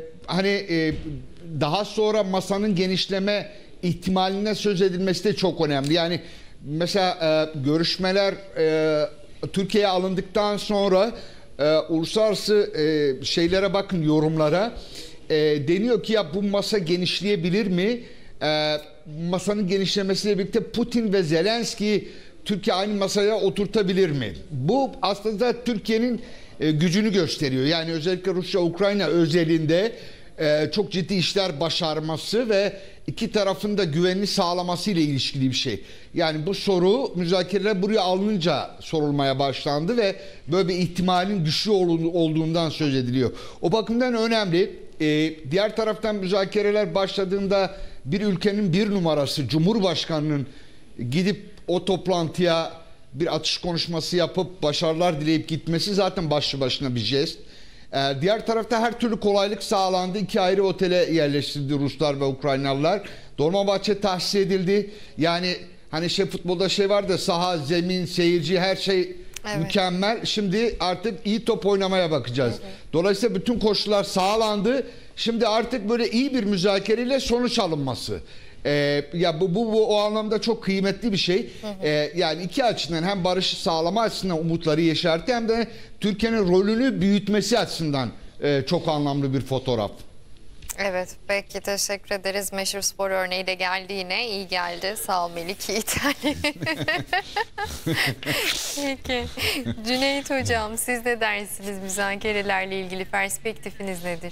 daha sonra masanın genişleme ihtimaline söz edilmesi de çok önemli. Yani mesela görüşmeler Türkiye'ye alındıktan sonra uluslararası şeylere bakın, yorumlara. Deniyor ki ya bu masa genişleyebilir mi? Masanın genişlemesiyle birlikte Putin ve Zelenski Türkiye aynı masaya oturtabilir mi? Bu aslında Türkiye'nin gücünü gösteriyor. Yani özellikle Rusya-Ukrayna özelinde çok ciddi işler başarması ve iki tarafın da güvenini sağlaması ile ilişkili bir şey. Yani bu soru müzakereler buraya alınınca sorulmaya başlandı ve böyle bir ihtimalin güçlü olduğundan söz ediliyor. O bakımdan önemli. Diğer taraftan müzakereler başladığında bir ülkenin bir numarası Cumhurbaşkanı'nın gidip o toplantıya bir atış konuşması yapıp başarılar dileyip gitmesi zaten başlı başına bir jest. Diğer tarafta her türlü kolaylık sağlandı. 2 ayrı otele yerleştirildi Ruslar ve Ukraynalılar. Dolmabahçe tahsis edildi. Yani hani futbolda var da saha, zemin, seyirci, her şey mükemmel. Şimdi artık iyi top oynamaya bakacağız. Evet. Dolayısıyla bütün koşullar sağlandı. Şimdi artık böyle iyi bir müzakereyle sonuç alınması. Ya bu o anlamda çok kıymetli bir şey. Yani iki açıdan, hem barışı sağlama açısından umutları yeşertti hem de Türkiye'nin rolünü büyütmesi açısından çok anlamlı bir fotoğraf. Evet, peki teşekkür ederiz. Meşhur spor örneği de geldi yine. İyi geldi. Sağ ol Melik İtalya. Peki. Cüneyt Hocam, siz ne dersiniz? Müzakerelerle ilgili perspektifiniz nedir?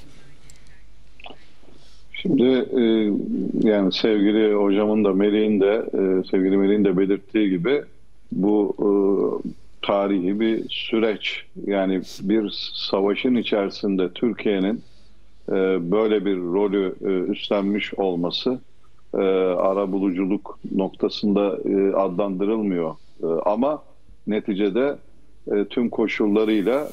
Şimdi yani sevgili hocamın da sevgili Melih'in de belirttiği gibi bu tarihi bir süreç. Yani bir savaşın içerisinde Türkiye'nin böyle bir rolü üstlenmiş olması arabuluculuk noktasında adlandırılmıyor. Ama neticede tüm koşullarıyla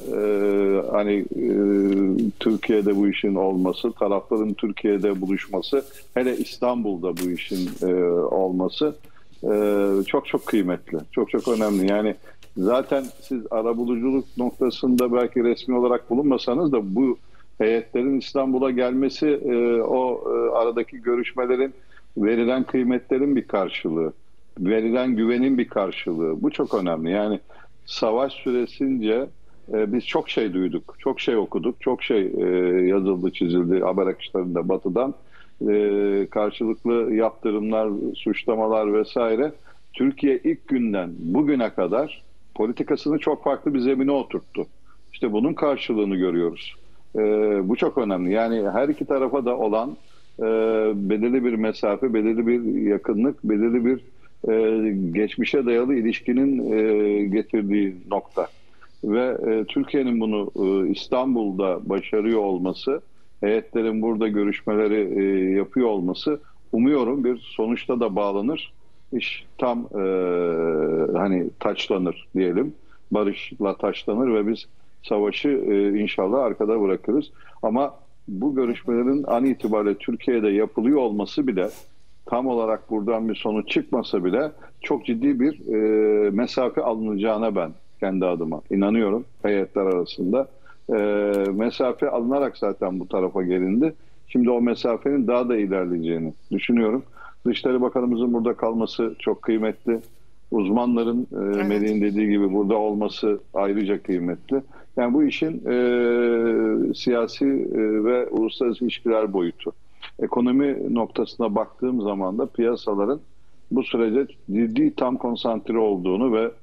Türkiye'de bu işin olması, tarafların Türkiye'de buluşması, hele İstanbul'da bu işin olması çok çok kıymetli, çok çok önemli. Yani zaten siz arabuluculuk noktasında belki resmi olarak bulunmasanız da bu heyetlerin İstanbul'a gelmesi o aradaki görüşmelerin verilen kıymetlerin bir karşılığı, verilen güvenin bir karşılığı. Bu çok önemli. Yani savaş süresince biz çok şey duyduk, çok şey okuduk, çok şey yazıldı, çizildi haber akışlarında Batı'dan. Karşılıklı yaptırımlar, suçlamalar vesaire. Türkiye ilk günden bugüne kadar politikasını çok farklı bir zemine oturttu. İşte bunun karşılığını görüyoruz. Bu çok önemli. Yani her iki tarafa da olan belirli bir mesafe, belirli bir yakınlık, belirli bir geçmişe dayalı ilişkinin getirdiği nokta. Ve Türkiye'nin bunu İstanbul'da başarıyor olması, heyetlerin burada görüşmeleri yapıyor olması umuyorum bir sonuçta da bağlanır. İş tam hani taçlanır diyelim. Barışla taçlanır ve biz savaşı inşallah arkada bırakırız. Ama bu görüşmelerin an itibariyle Türkiye'de yapılıyor olması bile, tam olarak buradan bir sonuç çıkmasa bile çok ciddi bir mesafe alınacağına ben kendi adıma inanıyorum heyetler arasında. Mesafe alınarak zaten bu tarafa gelindi. Şimdi o mesafenin daha da ilerleyeceğini düşünüyorum. Dışişleri Bakanımızın burada kalması çok kıymetli. Uzmanların Melih'in dediği gibi burada olması ayrıca kıymetli. Yani bu işin siyasi ve uluslararası ilişkiler boyutu. Ekonomi noktasına baktığım zaman da piyasaların bu sürece ciddi tam konsantre olduğunu ve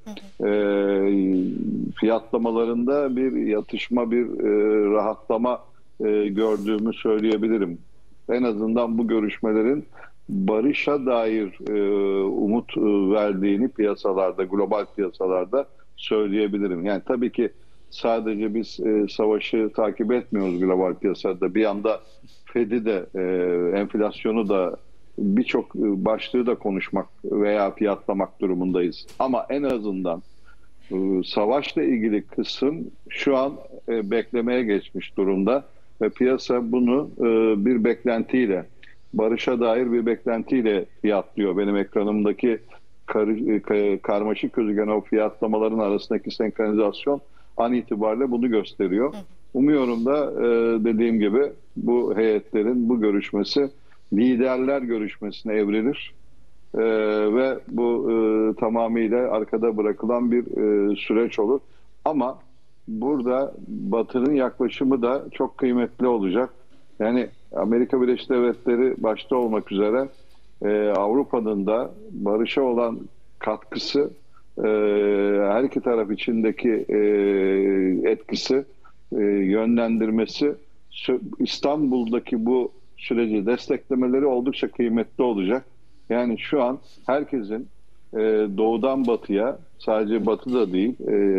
fiyatlamalarında bir yatışma, bir rahatlama gördüğümü söyleyebilirim. En azından bu görüşmelerin barışa dair umut verdiğini piyasalarda, global piyasalarda söyleyebilirim. Yani tabii ki sadece biz savaşı takip etmiyoruz global piyasada. Bir yanda Fed'i de, enflasyonu da, birçok başlığı da konuşmak veya fiyatlamak durumundayız. Ama en azından savaşla ilgili kısım şu an beklemeye geçmiş durumda ve piyasa bunu bir beklentiyle, barışa dair bir beklentiyle fiyatlıyor. Benim ekranımdaki karmaşık gözüken o fiyatlamaların arasındaki senkronizasyon an itibariyle bunu gösteriyor. Umuyorum da dediğim gibi bu heyetlerin bu görüşmesi liderler görüşmesine evrilir ve bu tamamıyla arkada bırakılan bir süreç olur. Ama burada Batı'nın yaklaşımı da çok kıymetli olacak. Yani Amerika Birleşik Devletleri başta olmak üzere Avrupa'nın da barışa olan katkısı, her iki taraf içindeki etkisi, yönlendirmesi, İstanbul'daki bu süreci desteklemeleri oldukça kıymetli olacak. Yani şu an herkesin doğudan batıya, sadece batı da değil,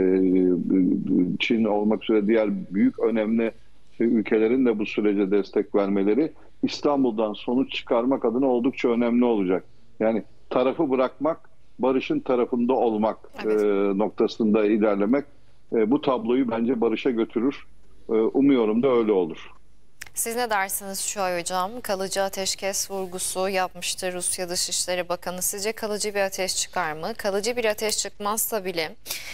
Çin olmak üzere diğer büyük önemli ülkelerin de bu sürece destek vermeleri İstanbul'dan sonuç çıkarmak adına oldukça önemli olacak. Yani tarafı bırakmak, barışın tarafında olmak noktasında ilerlemek bu tabloyu bence barışa götürür. Umuyorum da öyle olur. Siz ne dersiniz Şuay Hocam? Kalıcı ateşkes vurgusu yapmıştı Rusya Dışişleri Bakanı. Sizce kalıcı bir ateş çıkar mı? Kalıcı bir ateş çıkmazsa bile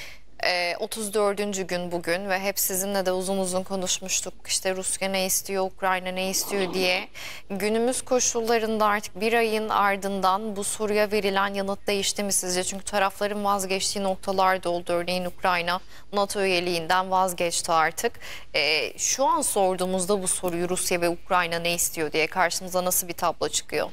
34. gün bugün ve hep sizinle de uzun uzun konuşmuştuk. İşte Rusya ne istiyor, Ukrayna ne istiyor diye. Günümüz koşullarında artık bir ayın ardından bu soruya verilen yanıt değişti mi sizce? Çünkü tarafların vazgeçtiği noktalar da oldu. Örneğin Ukrayna NATO üyeliğinden vazgeçti artık. Şu an sorduğumuzda bu soruyu Rusya ve Ukrayna ne istiyor diye karşımıza nasıl bir tablo çıkıyor?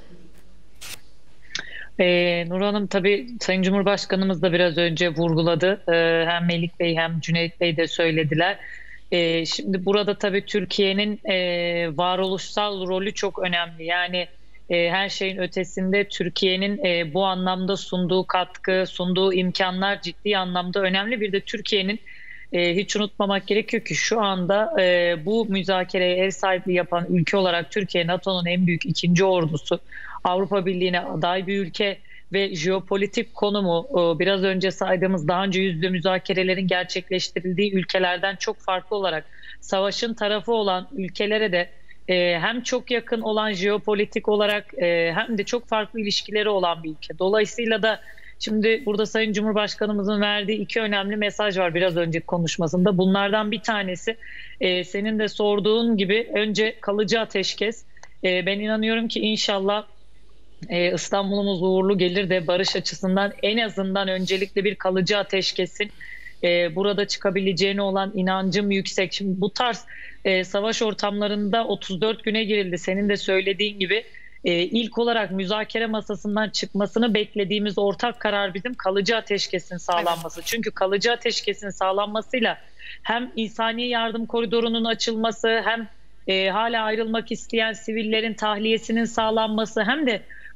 Nur Hanım, tabii Sayın Cumhurbaşkanımız da biraz önce vurguladı. Hem Melik Bey hem Cüneyt Bey de söylediler. Şimdi burada tabii Türkiye'nin varoluşsal rolü çok önemli. Yani her şeyin ötesinde Türkiye'nin bu anlamda sunduğu katkı, sunduğu imkanlar ciddi anlamda önemli. Bir de Türkiye'nin hiç unutmamak gerekiyor ki şu anda bu müzakereye ev sahipliği yapan ülke olarak Türkiye NATO'nun en büyük ikinci ordusu. Avrupa Birliği'ne aday bir ülke ve jeopolitik konumu biraz önce saydığımız daha önce yüzde müzakerelerin gerçekleştirildiği ülkelerden çok farklı olarak savaşın tarafı olan ülkelere de hem çok yakın olan jeopolitik olarak hem de çok farklı ilişkileri olan bir ülke. Dolayısıyla da şimdi burada Sayın Cumhurbaşkanımızın verdiği iki önemli mesaj var biraz önceki konuşmasında. Bunlardan bir tanesi senin de sorduğun gibi önce kalıcı ateşkes. Ben inanıyorum ki inşallah İstanbul'umuz uğurlu gelir de barış açısından en azından öncelikle bir kalıcı ateşkesin burada çıkabileceğine olan inancım yüksek. Şimdi bu tarz savaş ortamlarında 34 güne girildi. Senin de söylediğin gibi ilk olarak müzakere masasından çıkmasını beklediğimiz ortak karar bizim kalıcı ateşkesin sağlanması. Evet. Çünkü kalıcı ateşkesin sağlanmasıyla hem insani yardım koridorunun açılması hem hala ayrılmak isteyen sivillerin tahliyesinin sağlanması hem de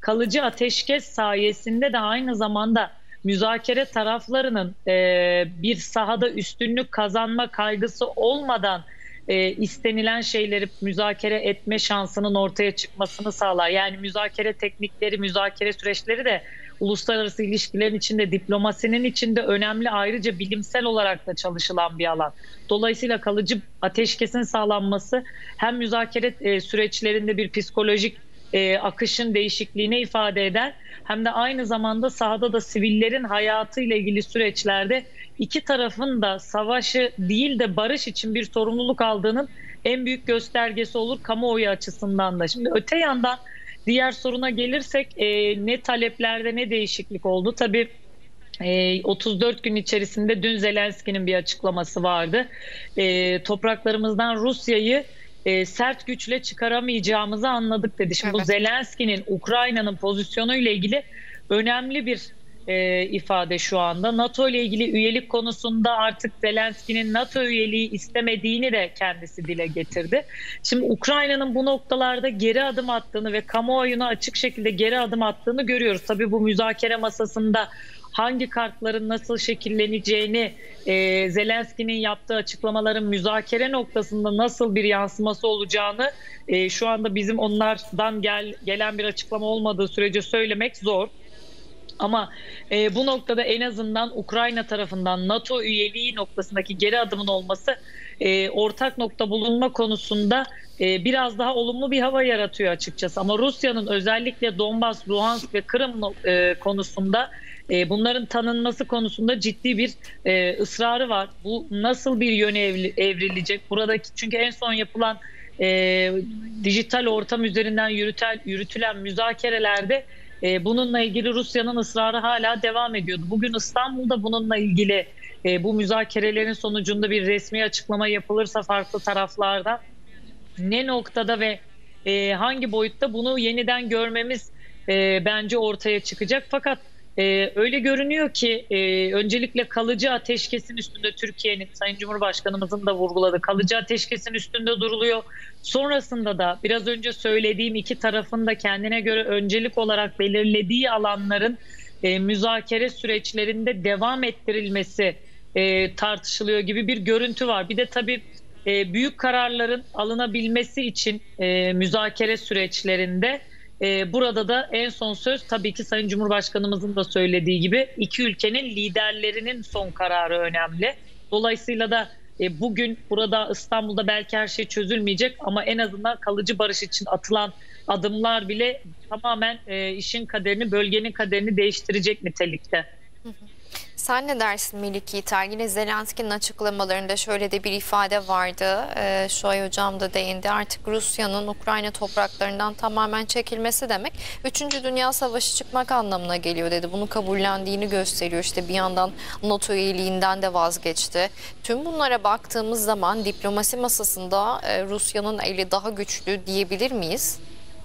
kalıcı ateşkes sayesinde de aynı zamanda müzakere taraflarının bir sahada üstünlük kazanma kaygısı olmadan istenilen şeyleri müzakere etme şansının ortaya çıkmasını sağlar. Yani müzakere teknikleri, müzakere süreçleri de uluslararası ilişkilerin içinde, diplomasinin içinde önemli, ayrıca bilimsel olarak da çalışılan bir alan. Dolayısıyla kalıcı ateşkesin sağlanması hem müzakere süreçlerinde bir psikolojik akışın değişikliğine ifade eder, hem de aynı zamanda sahada da sivillerin hayatıyla ilgili süreçlerde iki tarafın da savaşı değil de barış için bir sorumluluk aldığının en büyük göstergesi olur kamuoyu açısından da. Şimdi öte yandan diğer soruna gelirsek ne taleplerde ne değişiklik oldu? Tabii 34 gün içerisinde dün Zelenski'nin bir açıklaması vardı. Topraklarımızdan Rusya'yı sert güçle çıkaramayacağımızı anladık dedi. Şimdi bu Zelenski'nin Ukrayna'nın pozisyonuyla ilgili önemli bir ifade şu anda. NATO ile ilgili üyelik konusunda artık Zelenski'nin NATO üyeliği istemediğini de kendisi dile getirdi. Şimdi Ukrayna'nın bu noktalarda geri adım attığını ve kamuoyuna açık şekilde geri adım attığını görüyoruz. Tabii bu müzakere masasında hangi kartların nasıl şekilleneceğini, Zelenski'nin yaptığı açıklamaların müzakere noktasında nasıl bir yansıması olacağını şu anda bizim onlardan gelen bir açıklama olmadığı sürece söylemek zor. Ama bu noktada en azından Ukrayna tarafından NATO üyeliği noktasındaki geri adımın olması ortak nokta bulunma konusunda biraz daha olumlu bir hava yaratıyor açıkçası. Ama Rusya'nın özellikle Donbas, Luhansk ve Kırım konusunda bunların tanınması konusunda ciddi bir ısrarı var. Bu nasıl bir yöne evrilecek? Buradaki, çünkü en son yapılan dijital ortam üzerinden yürütülen müzakerelerde bununla ilgili Rusya'nın ısrarı hala devam ediyordu. Bugün İstanbul'da bununla ilgili bu müzakerelerin sonucunda bir resmi açıklama yapılırsa farklı taraflardan ne noktada ve hangi boyutta bunu yeniden görmemiz bence ortaya çıkacak. Fakat öyle görünüyor ki öncelikle kalıcı ateşkesin üstünde Türkiye'nin, Sayın Cumhurbaşkanımızın da vurguladığı kalıcı ateşkesin üstünde duruluyor. Sonrasında da biraz önce söylediğim iki tarafın da kendine göre öncelik olarak belirlediği alanların müzakere süreçlerinde devam ettirilmesi tartışılıyor gibi bir görüntü var. Bir de tabii büyük kararların alınabilmesi için müzakere süreçlerinde burada da en son söz tabii ki Sayın Cumhurbaşkanımızın da söylediği gibi iki ülkenin liderlerinin son kararı önemli. Dolayısıyla da bugün burada İstanbul'da belki her şey çözülmeyecek ama en azından kalıcı barış için atılan adımlar bile tamamen işin kaderini, bölgenin kaderini değiştirecek nitelikte. Sen ne dersin Melik Yiğiter? Yine Zelenski'nin açıklamalarında şöyle de bir ifade vardı. Şuay Hocam da değindi. Artık Rusya'nın Ukrayna topraklarından tamamen çekilmesi demek 3. Dünya Savaşı çıkmak anlamına geliyor dedi. Bunu kabullendiğini gösteriyor. İşte bir yandan NATO üyeliğinden de vazgeçti. Tüm bunlara baktığımız zaman diplomasi masasında Rusya'nın eli daha güçlü diyebilir miyiz?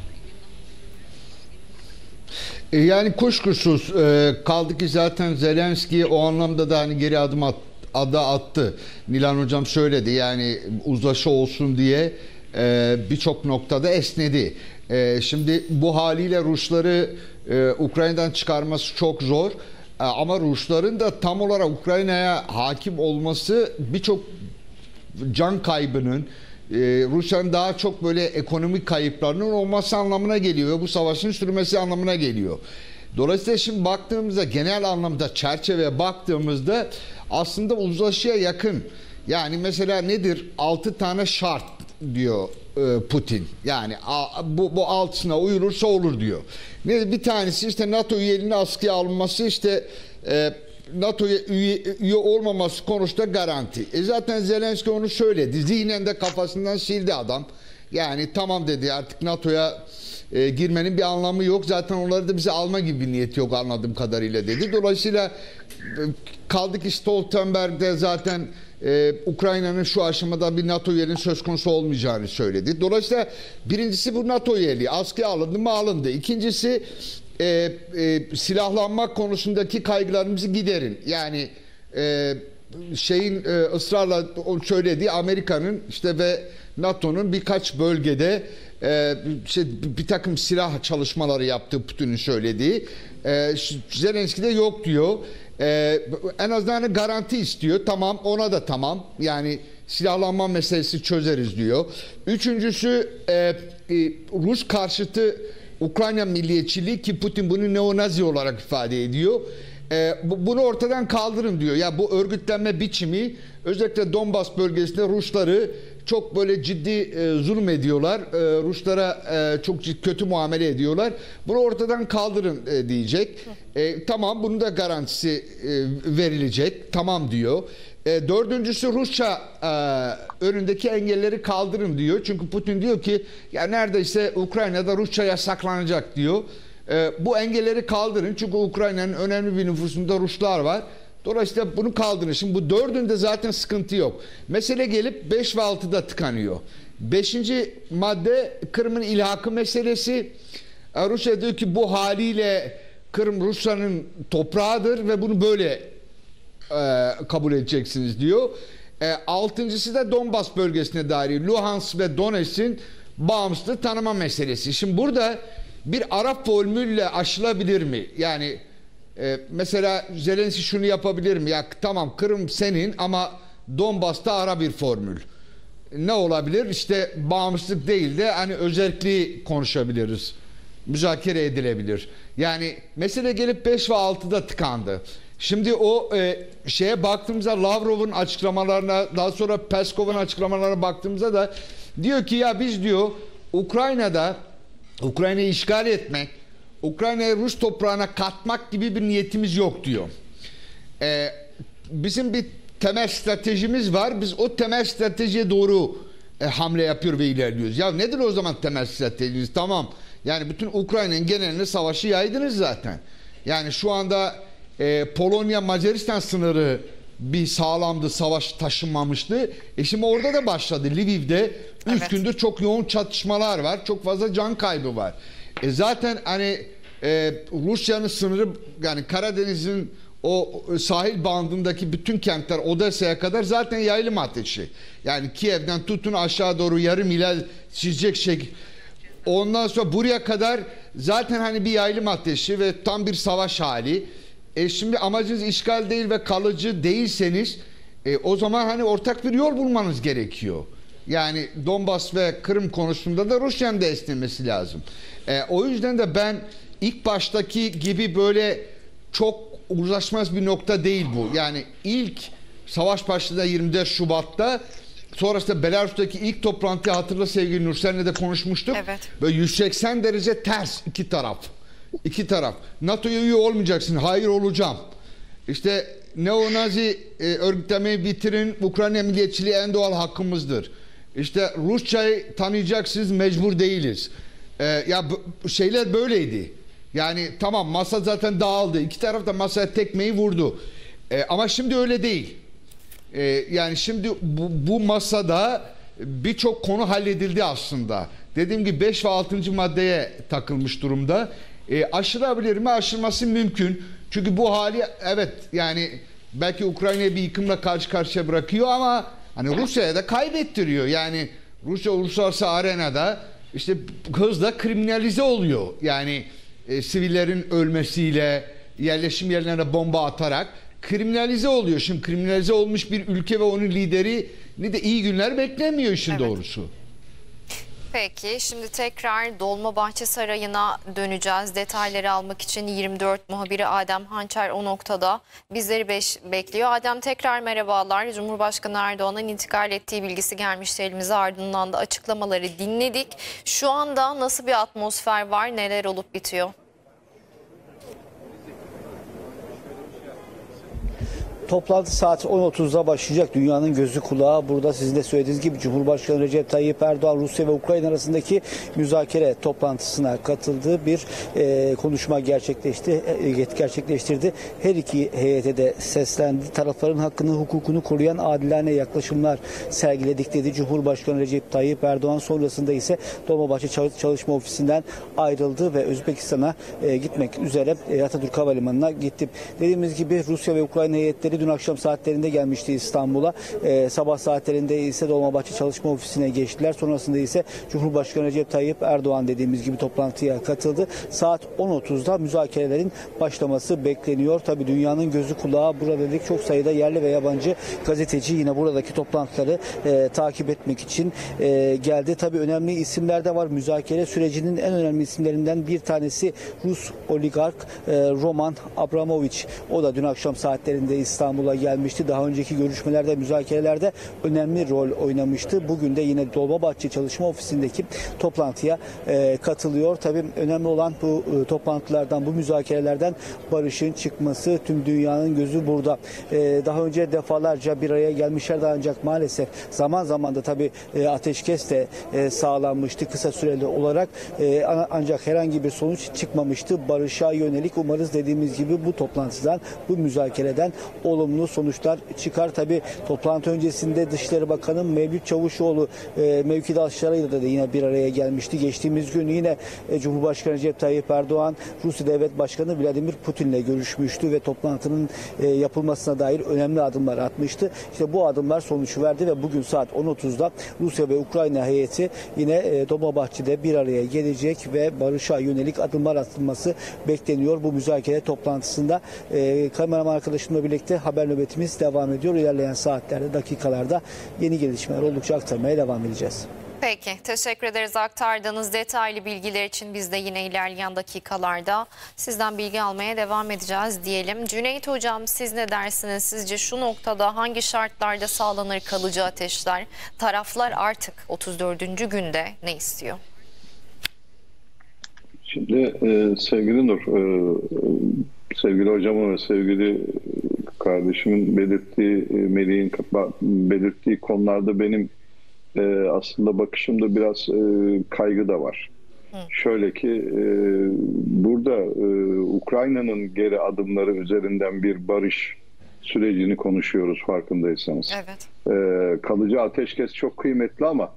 Yani kuşkusuz kaldı ki zaten Zelenski o anlamda da hani geri adım attı. Nilan Hocam söyledi, yani uzlaşı olsun diye birçok noktada esnedi. Şimdi bu haliyle Rusları Ukrayna'dan çıkarması çok zor. Ama Rusların da tam olarak Ukrayna'ya hakim olması birçok can kaybının, Rusya'nın daha çok böyle ekonomik kayıplarının olması anlamına geliyor ve bu savaşın sürmesi anlamına geliyor. Dolayısıyla şimdi baktığımızda, genel anlamda çerçeveye baktığımızda aslında uzlaşıya yakın. Yani mesela nedir? 6 tane şart diyor Putin. Yani bu altısına uyulursa olur diyor. Bir tanesi işte NATO üyeliğinin askıya alınması, işte NATO'ya üye olmaması konusunda garanti. Zaten Zelenski onu söyledi. Zihnen de kafasından sildi adam. Yani tamam dedi, artık NATO'ya girmenin bir anlamı yok. Zaten onları da bize alma gibi bir niyeti yok anladığım kadarıyla dedi. Dolayısıyla kaldı ki Stoltenberg de zaten Ukrayna'nın şu aşamada bir NATO üyeliğinin söz konusu olmayacağını söyledi. Dolayısıyla birincisi bu NATO üyeliği. Askıya alındı mı alındı. İkincisi silahlanma konusundaki kaygılarımızı giderin. Yani ısrarla söylediği Amerika'nın işte ve NATO'nun birkaç bölgede bir takım silah çalışmaları yaptığı Putin'in söylediği. Zelenski de yok diyor. En azından hani garanti istiyor. Tamam, ona da tamam. Yani silahlanma meselesi çözeriz diyor. Üçüncüsü Rus karşıtı Ukrayna milliyetçiliği, ki Putin bunu neonazi olarak ifade ediyor. Bunu ortadan kaldırın diyor. Ya bu örgütlenme biçimi, özellikle Donbas bölgesinde Rusları çok böyle ciddi zulüm ediyorlar. Ruslara çok ciddi kötü muamele ediyorlar. Bunu ortadan kaldırın diyecek. Tamam, bunun da garantisi verilecek. Tamam diyor. Dördüncüsü Rusça önündeki engelleri kaldırın diyor. Çünkü Putin diyor ki ya neredeyse Ukrayna'da Rusça yasaklanacak diyor. Bu engelleri kaldırın. Çünkü Ukrayna'nın önemli bir nüfusunda Ruslar var. Dolayısıyla bunu kaldırın. Şimdi bu dördünde zaten sıkıntı yok. Mesele gelip 5 ve 6'da tıkanıyor. 5. madde Kırım'ın ilhakı meselesi. Rusya diyor ki bu haliyle Kırım Rusya'nın toprağıdır ve bunu böyle kabul edeceksiniz diyor. 6.'sı da Donbas bölgesine dair Luhansk ve Donetsk'in bağımsızlığı tanıma meselesi. Şimdi burada bir Arap formülle aşılabilir mi? Yani mesela Zelenski şunu yapabilir mi? Ya tamam, Kırım senin ama Donbas'ta ara bir formül. Ne olabilir? İşte bağımsızlık değil de hani özelliği konuşabiliriz. Müzakere edilebilir. Yani mesele gelip 5 ve 6'da tıkandı. Şimdi o şeye baktığımızda, Lavrov'un açıklamalarına, daha sonra Peskov'un açıklamalarına baktığımızda da diyor ki ya biz diyor Ukrayna'yı işgal etmek, Ukrayna'yı Rus toprağına katmak gibi bir niyetimiz yok diyor. Bizim bir temel stratejimiz var. Biz o temel stratejiye doğru hamle yapıyor ve ilerliyoruz. Ya nedir o zaman temel stratejiniz? Tamam. Yani bütün Ukrayna'nın geneline savaşı yaydınız zaten. Yani şu anda Polonya-Macaristan sınırı bir sağlamdı, savaş taşınmamıştı. Şimdi orada da başladı. Lviv'de 3 gündür çok yoğun çatışmalar var. Çok fazla can kaybı var. Zaten hani Rusya'nın sınırı, yani Karadeniz'in o sahil bandındaki bütün kentler Odessa'ya kadar zaten yaylım ateşi. Yani Kiev'den tutun aşağı doğru yarım hilal çizecek şey. Ondan sonra buraya kadar zaten hani bir yaylım ateşi ve tam bir savaş hali. Şimdi amacınız işgal değil ve kalıcı değilseniz o zaman hani ortak bir yol bulmanız gerekiyor. Yani Donbas ve Kırım konusunda da Rusya'nın da esnemesi lazım. O yüzden de ben ilk baştaki gibi böyle çok uzlaşmaz bir nokta değil bu. Yani ilk savaş başladı 24 Şubat'ta. Sonrasında Belarus'taki ilk toplantıyı hatırla sevgili Nursel'le de konuşmuştuk. Evet. Böyle 180 derece ters iki taraf. İki taraf. NATO'ya üye olmayacaksın. Hayır, olacağım. İşte neonazi örgütlemeyi bitirin. Ukrayna milliyetçiliği en doğal hakkımızdır. İşte Rusçayı tanıyacaksınız, mecbur değiliz. Ya şeyler böyleydi. Yani tamam, masa zaten dağıldı. İki taraf da masaya tekmeyi vurdu. Ama şimdi öyle değil. Yani şimdi bu masada birçok konu halledildi aslında. Dediğim gibi 5 ve 6. maddeye takılmış durumda. Aşılabilir mi? Aşılması mümkün. Çünkü bu hali evet yani belki Ukrayna'yı bir yıkımla karşı karşıya bırakıyor ama hani Rusya'ya da kaybettiriyor. Yani Rusya uluslararası arenada işte hızla kriminalize oluyor. Yani sivillerin ölmesiyle, yerleşim yerlerine bomba atarak kriminalize oluyor. Şimdi kriminalize olmuş bir ülke ve onun lideri de iyi günler beklemiyor işin doğrusu. Peki şimdi tekrar Dolmabahçe Sarayı'na döneceğiz. Detayları almak için 24 muhabiri Adem Hançer o noktada bizleri bekliyor. Adem, tekrar merhabalar. Cumhurbaşkanı Erdoğan'ın intikal ettiği bilgisi gelmişti elimize, ardından da açıklamaları dinledik. Şu anda nasıl bir atmosfer var, neler olup bitiyor? Toplantı saat 10.30'da başlayacak. Dünyanın gözü kulağı burada. Sizin de söylediğiniz gibi Cumhurbaşkanı Recep Tayyip Erdoğan Rusya ve Ukrayna arasındaki müzakere toplantısına katıldığı bir konuşma gerçekleştirdi. Her iki heyete de seslendi. Tarafların hakkını, hukukunu koruyan adilane yaklaşımlar sergiledik dedi Cumhurbaşkanı Recep Tayyip Erdoğan. Sonrasında ise Dolmabahçe Çalışma Ofisi'nden ayrıldı ve Özbekistan'a gitmek üzere Atatürk Havalimanı'na gitti. Dediğimiz gibi Rusya ve Ukrayna heyetleri dün akşam saatlerinde gelmişti İstanbul'a. Sabah saatlerinde ise Dolmabahçe Çalışma Ofisi'ne geçtiler. Sonrasında ise Cumhurbaşkanı Recep Tayyip Erdoğan dediğimiz gibi toplantıya katıldı. Saat 10.30'da müzakerelerin başlaması bekleniyor. Tabii dünyanın gözü kulağı burada dedik. Çok sayıda yerli ve yabancı gazeteci yine buradaki toplantıları takip etmek için geldi. Tabii önemli isimler de var. Müzakere sürecinin en önemli isimlerinden bir tanesi Rus oligark Roman Abramovich. O da dün akşam saatlerinde İstanbul'a gelmişti. Daha önceki görüşmelerde, müzakerelerde önemli rol oynamıştı. Bugün de yine Dolmabahçe Çalışma Ofisi'ndeki toplantıya katılıyor. Tabii önemli olan bu toplantılardan, bu müzakerelerden barışın çıkması. Tüm dünyanın gözü burada. Daha önce defalarca bir araya gelmişlerdi ancak maalesef zaman zaman da tabii ateşkes de sağlanmıştı kısa süreli olarak. Ancak herhangi bir sonuç çıkmamıştı. Barışa yönelik umarız dediğimiz gibi bu toplantıdan, bu müzakereden olumlu sonuçlar çıkar. Tabii toplantı öncesinde Dışişleri Bakanı Mevlüt Çavuşoğlu mevkidaşlarıyla da yine bir araya gelmişti. Geçtiğimiz gün yine Cumhurbaşkanı Recep Tayyip Erdoğan Rusya Devlet Başkanı Vladimir Putin'le görüşmüştü ve toplantının yapılmasına dair önemli adımlar atmıştı. İşte bu adımlar sonuç verdi ve bugün saat 10.30'da Rusya ve Ukrayna heyeti yine Dolmabahçe'de bir araya gelecek ve barışa yönelik adımlar atılması bekleniyor. Bu müzakere toplantısında kameraman arkadaşımla birlikte haber nöbetimiz devam ediyor. İlerleyen saatlerde, dakikalarda yeni gelişmeler oldukça aktarmaya devam edeceğiz. Peki, teşekkür ederiz aktardığınız detaylı bilgiler için. Biz de yine ilerleyen dakikalarda sizden bilgi almaya devam edeceğiz diyelim. Cüneyt Hocam, siz ne dersiniz? Sizce şu noktada hangi şartlarda sağlanır kalıcı ateşler? Taraflar artık 34. günde ne istiyor? Şimdi sevgili Nur, sevgili hocamın ve sevgili kardeşimin belirttiği, Melih'in belirttiği konularda benim aslında bakışımda biraz kaygı da var. Şöyle ki burada Ukrayna'nın geri adımları üzerinden bir barış sürecini konuşuyoruz farkındaysanız. Evet. Kalıcı ateşkes çok kıymetli ama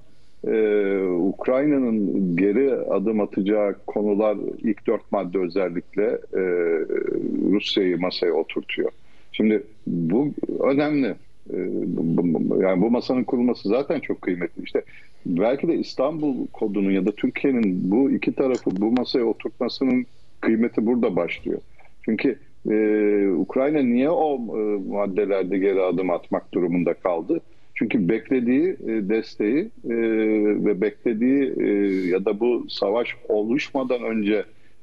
Ukrayna'nın geri adım atacağı konular ilk 4 madde özellikle Rusya'yı masaya oturtuyor. Şimdi bu önemli. Yani bu masanın kurulması zaten çok kıymetli. İşte belki de İstanbul kodunun ya da Türkiye'nin bu iki tarafı bu masaya oturtmasının kıymeti burada başlıyor. Çünkü Ukrayna niye o maddelerde geri adım atmak durumunda kaldı? Çünkü beklediği desteği ve beklediği ya da bu savaş oluşmadan önce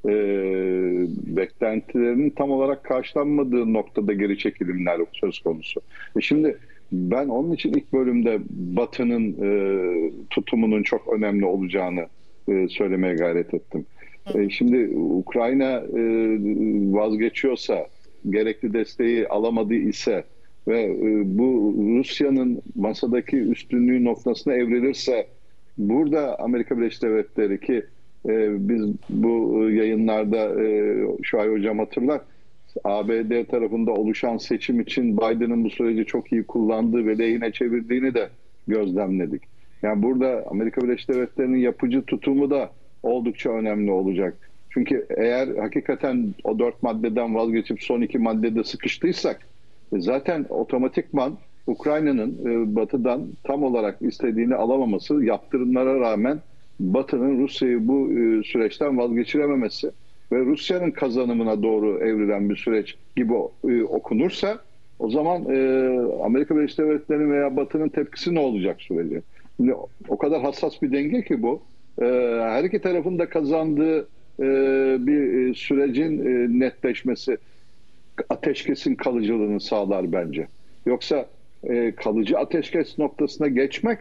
beklentilerinin tam olarak karşılanmadığı noktada geri çekilimler söz konusu. Şimdi ben onun için ilk bölümde Batı'nın tutumunun çok önemli olacağını söylemeye gayret ettim. Şimdi Ukrayna vazgeçiyorsa, gerekli desteği alamadı ise ve bu Rusya'nın masadaki üstünlüğü noktasına evrilirse burada Amerika Birleşik Devletleri ki biz bu yayınlarda Şuay Hocam hatırlar, ABD tarafında oluşan seçim için Biden'ın bu süreci çok iyi kullandığı ve lehine çevirdiğini de gözlemledik. Yani burada Amerika Birleşik Devletleri'nin yapıcı tutumu da oldukça önemli olacak. Çünkü eğer hakikaten o 4 maddeden vazgeçip son 2 maddede sıkıştıysak zaten otomatikman Ukrayna'nın Batı'dan tam olarak istediğini alamaması, yaptırımlara rağmen Batı'nın Rusya'yı bu süreçten vazgeçirememesi ve Rusya'nın kazanımına doğru evrilen bir süreç gibi okunursa o zaman Amerika Birleşik Devletleri'nin veya Batı'nın tepkisi ne olacak sürece? Şimdi o kadar hassas bir denge ki bu. Her iki tarafın da kazandığı bir sürecin netleşmesi ateşkesin kalıcılığını sağlar bence. Yoksa kalıcı ateşkes noktasına geçmek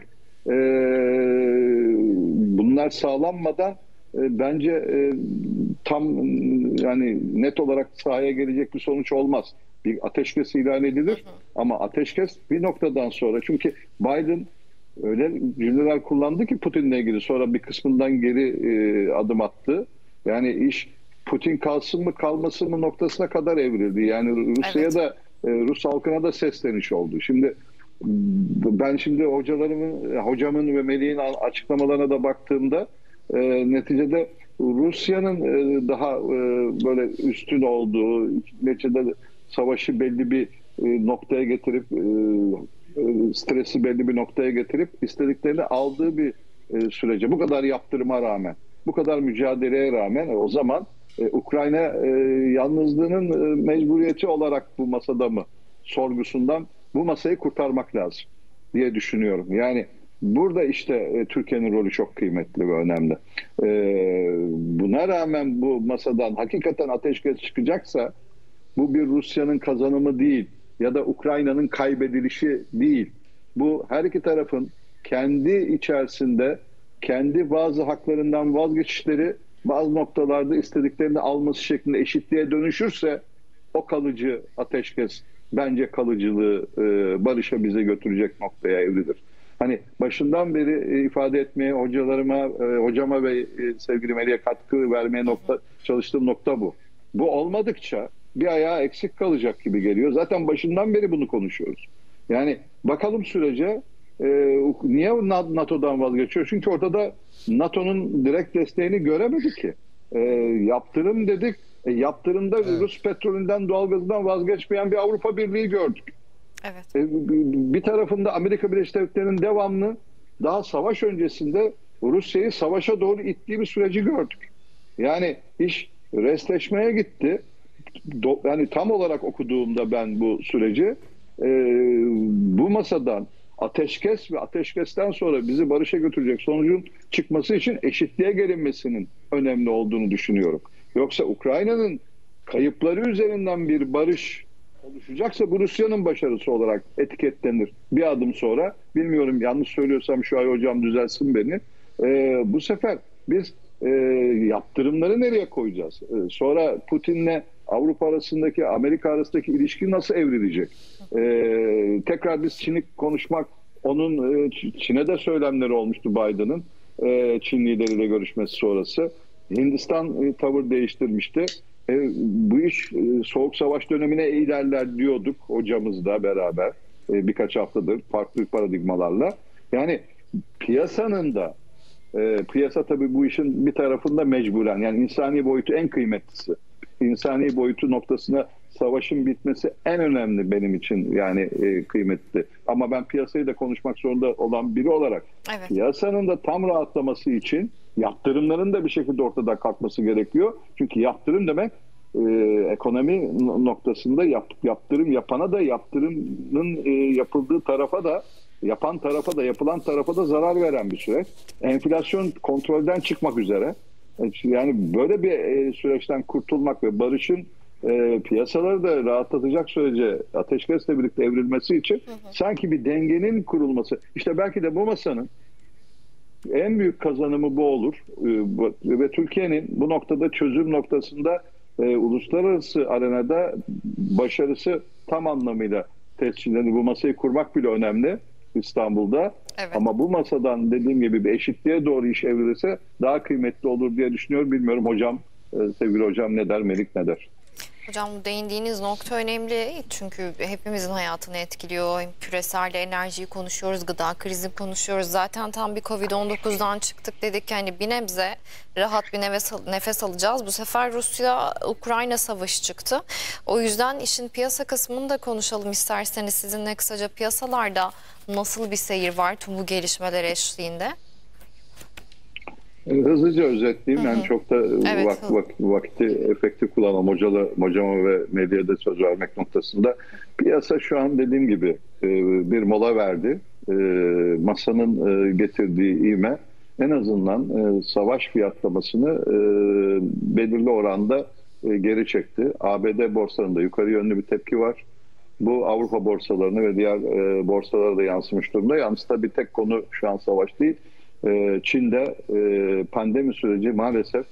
bunlar sağlanmadan bence tam yani net olarak sahaya gelecek bir sonuç olmaz. Bir ateşkes ilan edilir ama ateşkes bir noktadan sonra, çünkü Biden öyle cümleler kullandı ki Putin'le ilgili, sonra bir kısmından geri adım attı. Yani iş Putin kalsın mı kalmasın mı noktasına kadar evrildi. Yani Rusya'ya da Rus halkına da sesleniş oldu. Şimdi ben hocamın ve Melih'in açıklamalarına da baktığımda neticede Rusya'nın daha böyle üstün olduğu, neticede savaşı belli bir noktaya getirip stresi belli bir noktaya getirip istediklerini aldığı bir sürece, bu kadar yaptırıma rağmen, bu kadar mücadeleye rağmen o zaman Ukrayna yalnızlığının mecburiyeti olarak bu masada mı sorgusundan bu masayı kurtarmak lazım diye düşünüyorum. Yani burada işte Türkiye'nin rolü çok kıymetli ve önemli. Buna rağmen bu masadan hakikaten ateşkes çıkacaksa bu bir Rusya'nın kazanımı değil ya da Ukrayna'nın kaybedilişi değil. Bu her iki tarafın kendi içerisinde kendi bazı haklarından vazgeçişleri, bazı noktalarda istediklerini alması şeklinde eşitliğe dönüşürse o kalıcı ateşkes bence kalıcılığı barışa bize götürecek noktaya evrilir. Hani başından beri ifade etmeye hocama ve sevgili Melih'e katkı vermeye çalıştığım nokta bu. Bu olmadıkça bir ayağı eksik kalacak gibi geliyor. Zaten başından beri bunu konuşuyoruz. Yani bakalım sürece niye NATO'dan vazgeçiyor? Çünkü ortada NATO'nun direkt desteğini göremedi ki. Yaptırım dedik. Yaptırımda Rus petrolünden, doğalgazından vazgeçmeyen bir Avrupa Birliği gördük. Evet. Bir tarafında Amerika Birleşik Devletleri'nin devamlı daha savaş öncesinde Rusya'yı savaşa doğru ittiği bir süreci gördük. Yani iş restleşmeye gitti. Yani tam olarak okuduğumda ben bu süreci bu masadan ateşkes ve ateşkesten sonra bizi barışa götürecek sonucun çıkması için eşitliğe gelinmesinin önemli olduğunu düşünüyorum. Yoksa Ukrayna'nın kayıpları üzerinden bir barış oluşacaksa bu Rusya'nın başarısı olarak etiketlenir. Bir adım sonra, bilmiyorum yanlış söylüyorsam şu ay hocam düzelsin beni. Bu sefer biz yaptırımları nereye koyacağız? Sonra Putin'le Avrupa arasındaki, Amerika arasındaki ilişki nasıl evrilecek? Tekrar biz Çin'i konuşmak, onun Çin'e de söylemleri olmuştu Biden'ın Çin lideriyle görüşmesi sonrası. Hindistan tavır değiştirmişti. Bu iş Soğuk Savaş dönemine ilerler diyorduk hocamızla beraber birkaç haftadır farklı paradigmalarla. Yani piyasanın da piyasa tabii bu işin bir tarafında mecburen, yani insani boyutu en kıymetlisi. İnsani boyutu noktasına savaşın bitmesi en önemli benim için, yani kıymetli. Ama ben piyasayı da konuşmak zorunda olan biri olarak piyasanın da tam rahatlaması için yaptırımların da bir şekilde ortadan kalkması gerekiyor. Çünkü yaptırım demek ekonomi noktasında yaptırım yapana da, yaptırımın yapıldığı tarafa da, yapan tarafa da, yapılan tarafa da zarar veren bir süreç. Enflasyon kontrolden çıkmak üzere. Yani böyle bir süreçten kurtulmak ve barışın piyasaları da rahatlatacak sürece ateşkesle birlikte evrilmesi için sanki bir dengenin kurulması. İşte belki de bu masanın en büyük kazanımı bu olur. Ve Türkiye'nin bu noktada çözüm noktasında uluslararası arenada başarısı tam anlamıyla tescillenir. Bu masayı kurmak bile önemli İstanbul'da. Evet. Ama bu masadan dediğim gibi bir eşitliğe doğru iş evrilirse daha kıymetli olur diye düşünüyorum. Bilmiyorum hocam, sevgili hocam ne der, Melik ne der? Hocam bu değindiğiniz nokta önemli çünkü hepimizin hayatını etkiliyor. Hem küresel enerjiyi konuşuyoruz, gıda krizini konuşuyoruz. Zaten tam bir Covid-19'dan çıktık dedik ki hani bir nebze rahat bir nefes alacağız. Bu sefer Rusya-Ukrayna savaşı çıktı. O yüzden işin piyasa kısmını da konuşalım isterseniz sizinle kısaca. Piyasalarda nasıl bir seyir var tüm bu gelişmeler eşliğinde? Hızlıca özetleyeyim. Yani çok da vakti efektif kullanalım. Hocama ve medyada söz vermek noktasında. Piyasa şu an dediğim gibi bir mola verdi. Masanın getirdiği ivme en azından savaş fiyatlamasını belirli oranda geri çekti. ABD borsalarında yukarı yönlü bir tepki var. Bu Avrupa borsalarını ve diğer borsalara da yansımış durumda. Yalnız tabii tek konu şu an savaş değil. Çin'de pandemi süreci maalesef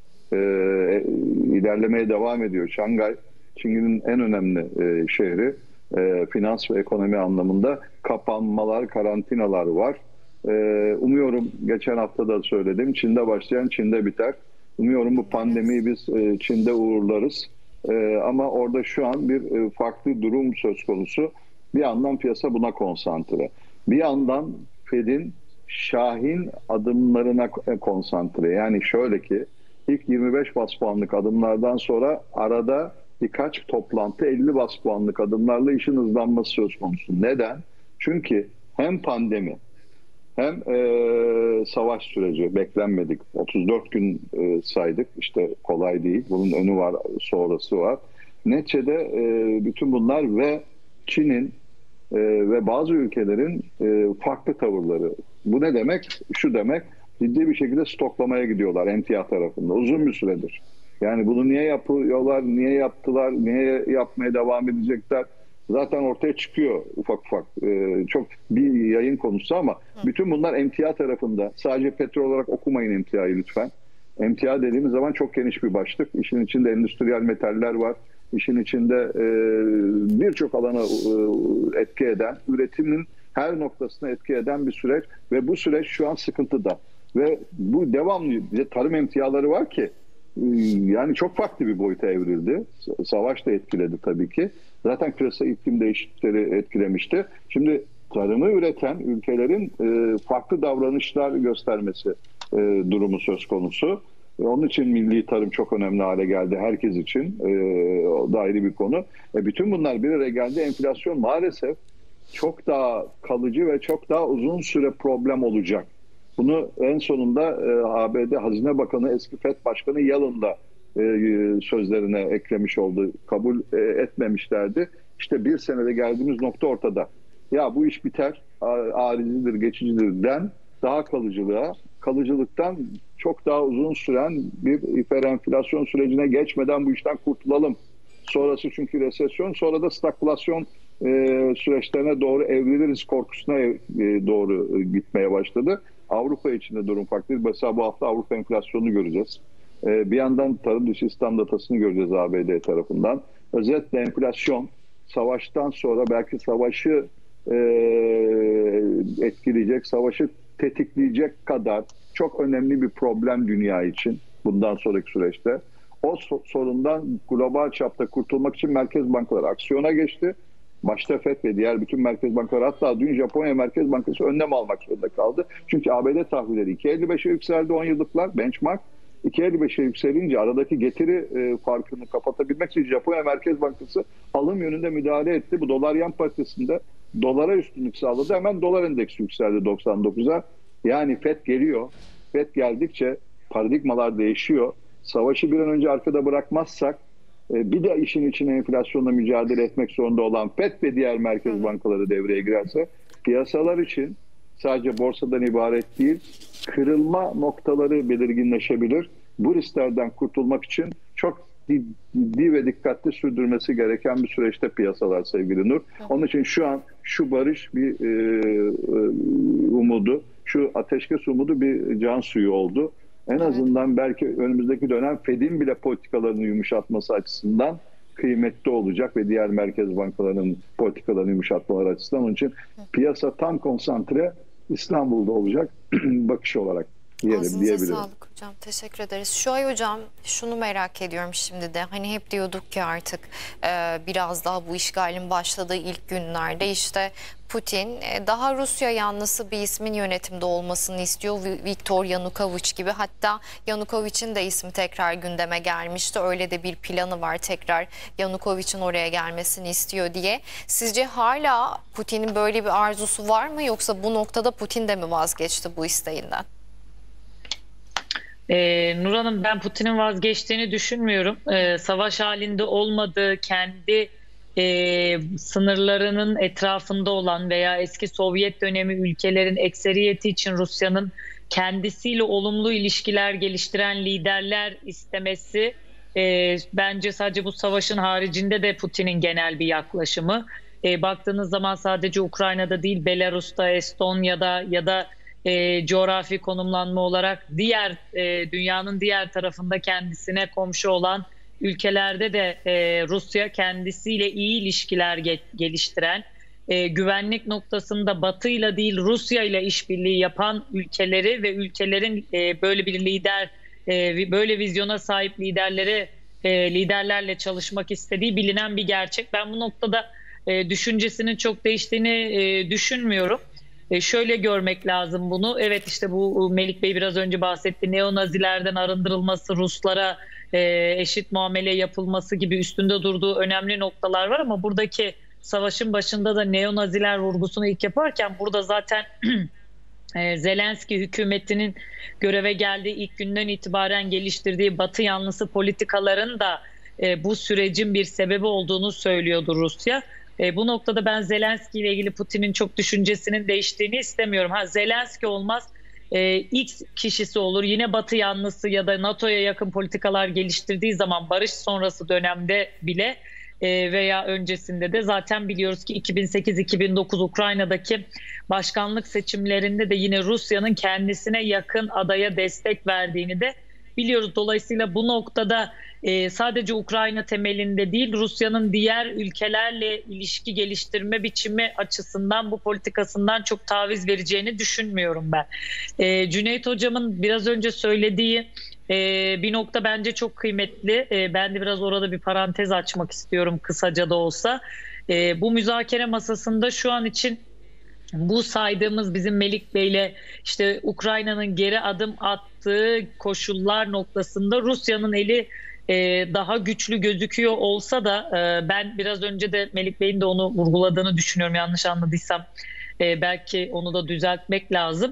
ilerlemeye devam ediyor. Şangay, Çin'in en önemli şehri. Finans ve ekonomi anlamında kapanmalar, karantinalar var. Umuyorum, geçen hafta da söyledim, Çin'de başlayan Çin'de biter. Umuyorum bu pandemiyi biz Çin'de uğurlarız. Ama orada şu an bir farklı durum söz konusu. Bir yandan piyasa buna konsantre. Bir yandan Fed'in şahin adımlarına konsantre. Yani şöyle ki ilk 25 bas puanlık adımlardan sonra arada birkaç toplantı 50 bas puanlık adımlarla işin hızlanması söz konusu. Neden? Çünkü hem pandemi hem savaş süreci beklenmedik. 34 gün saydık. İşte kolay değil. Bunun önü var, sonrası var. Neticede bütün bunlar ve Çin'in ve bazı ülkelerin farklı tavırları. Bu ne demek? Şu demek, ciddi bir şekilde stoklamaya gidiyorlar emtia tarafında uzun bir süredir. Yani bunu niye yapıyorlar, niye yaptılar, niye yapmaya devam edecekler? Zaten ortaya çıkıyor ufak ufak. Çok bir yayın konusu ama bütün bunlar emtia tarafında. Sadece petrol olarak okumayın emtiayı lütfen. Emtia dediğimiz zaman çok geniş bir başlık. İşin içinde endüstriyel metaller var. İşin içinde birçok alana etki eden, üretimin her noktasına etki eden bir süreç ve bu süreç şu an sıkıntıda. Ve bu devamlı tarım emtiaları var ki yani çok farklı bir boyuta evrildi. Savaş da etkiledi tabii ki. Zaten küresel iklim değişiklikleri etkilemişti. Şimdi tarımı üreten ülkelerin farklı davranışlar göstermesi durumu söz konusu. Onun için milli tarım çok önemli hale geldi herkes için. O da ayrı bir konu. Bütün bunlar bir araya geldi. Enflasyon maalesef çok daha kalıcı ve çok daha uzun süre problem olacak. Bunu en sonunda ABD Hazine Bakanı, eski FED Başkanı Yellen da sözlerine eklemiş oldu. Kabul etmemişlerdi. İşte bir senede geldiğimiz nokta ortada. Ya bu iş biter, arizidir, geçicidir den daha kalıcılıktan çok daha uzun süren bir hiperenflasyon sürecine geçmeden bu işten kurtulalım. Sonrası çünkü resesyon, sonra da stagflasyon süreçlerine doğru evriliriz korkusuna doğru gitmeye başladı. Avrupa için de durum farklı. Mesela bu hafta Avrupa enflasyonunu göreceğiz. Bir yandan tarım dışı istihdam datasını göreceğiz ABD tarafından. Özetle enflasyon savaştan sonra belki savaşı etkileyecek, savaşı tetikleyecek kadar çok önemli bir problem dünya için bundan sonraki süreçte. O sorundan global çapta kurtulmak için merkez bankaları aksiyona geçti. Başta FED ve diğer bütün merkez bankaları, hatta dün Japonya Merkez Bankası önlem almak zorunda kaldı. Çünkü ABD tahvilleri 2.55'e yükseldi 10 yıllıklar benchmark. 2.55'e yükselince aradaki getiri farkını kapatabilmek için Japonya Merkez Bankası alım yönünde müdahale etti. Bu dolar yen paritesinde dolara üstünlük sağladı. Hemen dolar endeksi yükseldi 99'a. Yani FED geliyor. FED geldikçe paradigmalar değişiyor. Savaşı bir an önce arkada bırakmazsak bir de işin içine enflasyonla mücadele etmek zorunda olan FED ve diğer merkez bankaları devreye girerse piyasalar için sadece borsadan ibaret değil, kırılma noktaları belirginleşebilir. Bu risklerden kurtulmak için çok ciddi ve dikkatli sürdürmesi gereken bir süreçte piyasalar sevgili Nur. Onun için şu an şu barış bir umudu, şu ateşkes umudu bir can suyu oldu. En azından belki önümüzdeki dönem FED'in bile politikalarını yumuşatması açısından kıymetli olacak ve diğer merkez bankalarının politikalarını yumuşatmaları açısından. Onun için piyasa tam konsantre İstanbul'da olacak bakış olarak diyebilirim. Sağlık hocam. Teşekkür ederiz. Şu ay hocam şunu merak ediyorum şimdi de. Hani hep diyorduk ki artık biraz daha bu işgalin başladığı ilk günlerde işte Putin daha Rusya yanlısı bir ismin yönetimde olmasını istiyor. Viktor Yanukovych gibi. Hatta Yanukovych'in de ismi tekrar gündeme gelmişti. Öyle de bir planı var, tekrar Yanukovych'in oraya gelmesini istiyor diye. Sizce hala Putin'in böyle bir arzusu var mı? Yoksa bu noktada Putin de mi vazgeçti bu isteğinden? Nur Hanım, ben Putin'in vazgeçtiğini düşünmüyorum. Savaş halinde olmadığı, kendi sınırlarının etrafında olan veya eski Sovyet dönemi ülkelerin ekseriyeti için Rusya'nın kendisiyle olumlu ilişkiler geliştiren liderler istemesi bence sadece bu savaşın haricinde de Putin'in genel bir yaklaşımı. Baktığınız zaman sadece Ukrayna'da değil, Belarus'ta, Estonya'da ya da coğrafi konumlanma olarak diğer dünyanın diğer tarafında kendisine komşu olan ülkelerde de Rusya kendisiyle iyi ilişkiler geliştiren, güvenlik noktasında Batı ile değil Rusya ile işbirliği yapan ülkeleri ve ülkelerin böyle bir lider, böyle vizyona sahip liderlerle çalışmak istediği bilinen bir gerçek. Ben bu noktada düşüncesinin çok değiştiğini düşünmüyorum. Şöyle görmek lazım bunu. Evet, işte bu Melik Bey biraz önce bahsetti. Neonazilerden arındırılması, Ruslara eşit muamele yapılması gibi üstünde durduğu önemli noktalar var ama buradaki savaşın başında da neonaziler vurgusunu ilk yaparken burada zaten Zelenski hükümetinin göreve geldiği ilk günden itibaren geliştirdiği Batı yanlısı politikaların da bu sürecin bir sebebi olduğunu söylüyordu Rusya. Bu noktada ben Zelenski ile ilgili Putin'in çok düşüncesinin değiştiğini istemiyorum. Zelenski olmaz, X kişisi olur, yine Batı yanlısı ya da NATO'ya yakın politikalar geliştirdiği zaman barış sonrası dönemde bile veya öncesinde de zaten biliyoruz ki 2008-2009 Ukrayna'daki başkanlık seçimlerinde de yine Rusya'nın kendisine yakın adaya destek verdiğini de biliyoruz. Dolayısıyla bu noktada sadece Ukrayna temelinde değil, Rusya'nın diğer ülkelerle ilişki geliştirme biçimi açısından bu politikasından çok taviz vereceğini düşünmüyorum ben. Cüneyt Hocam'ın biraz önce söylediği bir nokta bence çok kıymetli. Ben de biraz orada bir parantez açmak istiyorum kısaca da olsa. Bu müzakere masasında şu an için bu saydığımız bizim Melik Bey'le işte Ukrayna'nın geri adım attığı koşullar noktasında Rusya'nın eli daha güçlü gözüküyor olsa da ben biraz önce de Melik Bey'in de onu vurguladığını düşünüyorum. Yanlış anladıysam belki onu da düzeltmek lazım.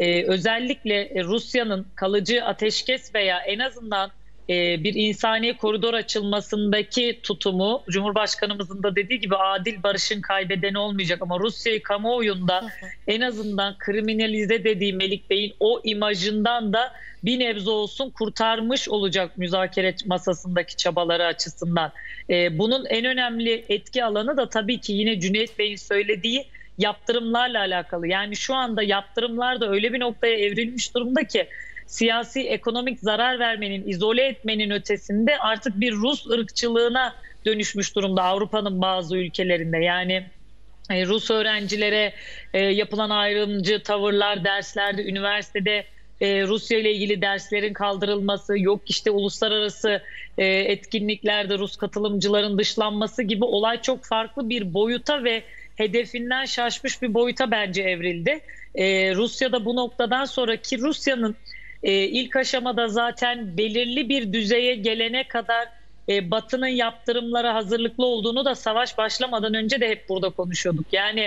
Özellikle Rusya'nın kalıcı ateşkes veya en azından bir insani koridor açılmasındaki tutumu, Cumhurbaşkanımızın da dediği gibi adil barışın kaybedeni olmayacak ama Rusya'yı kamuoyunda en azından kriminalize dediği Melik Bey'in o imajından da bir nebze olsun kurtarmış olacak müzakere masasındaki çabaları açısından. Bunun en önemli etki alanı da tabii ki yine Cüneyt Bey'in söylediği yaptırımlarla alakalı. Yani şu anda yaptırımlar da öyle bir noktaya evrilmiş durumda ki siyasi, ekonomik zarar vermenin, izole etmenin ötesinde artık bir Rus ırkçılığına dönüşmüş durumda Avrupa'nın bazı ülkelerinde. Yani Rus öğrencilere yapılan ayrımcı tavırlar derslerde, üniversitede Rusya ile ilgili derslerin kaldırılması, yok işte uluslararası etkinliklerde Rus katılımcıların dışlanması gibi olay çok farklı bir boyuta ve hedefinden şaşmış bir boyuta bence evrildi. Rusya'da bu noktadan sonraki Rusya'nın ilk aşamada zaten belirli bir düzeye gelene kadar Batı'nın yaptırımlara hazırlıklı olduğunu da savaş başlamadan önce de hep burada konuşuyorduk. Yani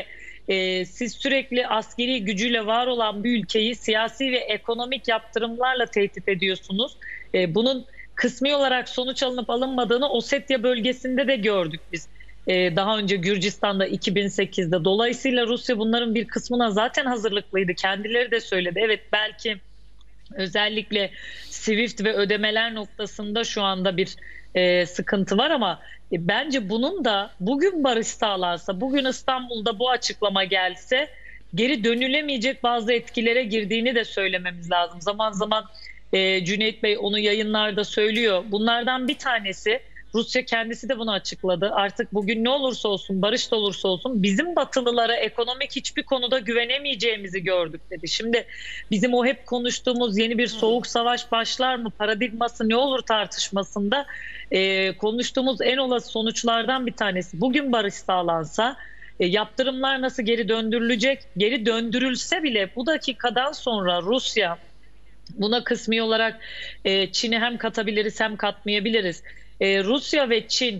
siz sürekli askeri gücüyle var olan bir ülkeyi siyasi ve ekonomik yaptırımlarla tehdit ediyorsunuz. Bunun kısmi olarak sonuç alınıp alınmadığını Ossetya bölgesinde de gördük biz. Daha önce Gürcistan'da 2008'de. Dolayısıyla Rusya bunların bir kısmına zaten hazırlıklıydı. Kendileri de söyledi. Evet, belki özellikle SWIFT ve ödemeler noktasında şu anda bir sıkıntı var ama bence bunun da bugün barış sağlarsa, bugün İstanbul'da bu açıklama gelse geri dönülemeyecek bazı etkilere girdiğini de söylememiz lazım. Zaman zaman Cüneyt Bey onu yayınlarda söylüyor. Bunlardan bir tanesi, Rusya kendisi de bunu açıkladı. Artık bugün ne olursa olsun, barış da olursa olsun bizim Batılılara ekonomik hiçbir konuda güvenemeyeceğimizi gördük dedi. Şimdi bizim o hep konuştuğumuz yeni bir soğuk savaş başlar mı, paradigması ne olur tartışmasında konuştuğumuz en olası sonuçlardan bir tanesi. Bugün barış sağlansa yaptırımlar nasıl geri döndürülecek? Geri döndürülse bile bu dakikadan sonra Rusya, buna kısmi olarak Çin'i hem katabiliriz hem katmayabiliriz. Rusya ve Çin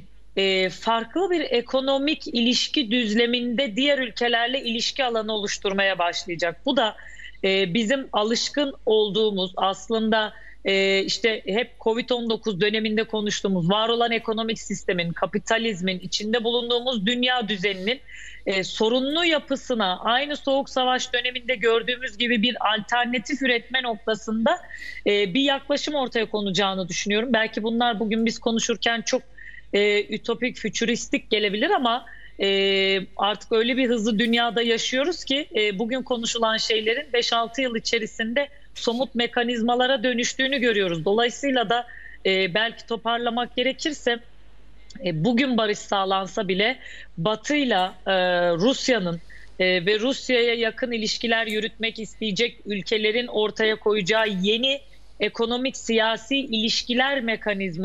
farklı bir ekonomik ilişki düzleminde diğer ülkelerle ilişki alanı oluşturmaya başlayacak. Bu da bizim alışkın olduğumuz, aslında işte hep Covid-19 döneminde konuştuğumuz var olan ekonomik sistemin, kapitalizmin, içinde bulunduğumuz dünya düzeninin sorunlu yapısına aynı Soğuk Savaş döneminde gördüğümüz gibi bir alternatif üretme noktasında bir yaklaşım ortaya konacağını düşünüyorum. Belki bunlar bugün biz konuşurken çok ütopik, fütüristik gelebilir ama artık öyle bir hızlı dünyada yaşıyoruz ki bugün konuşulan şeylerin 5-6 yıl içerisinde somut mekanizmalara dönüştüğünü görüyoruz. Dolayısıyla da belki toparlamak gerekirse bugün barış sağlansa bile Batı'yla Rusya'nın ve Rusya'ya yakın ilişkiler yürütmek isteyecek ülkelerin ortaya koyacağı yeni ekonomik siyasi ilişkiler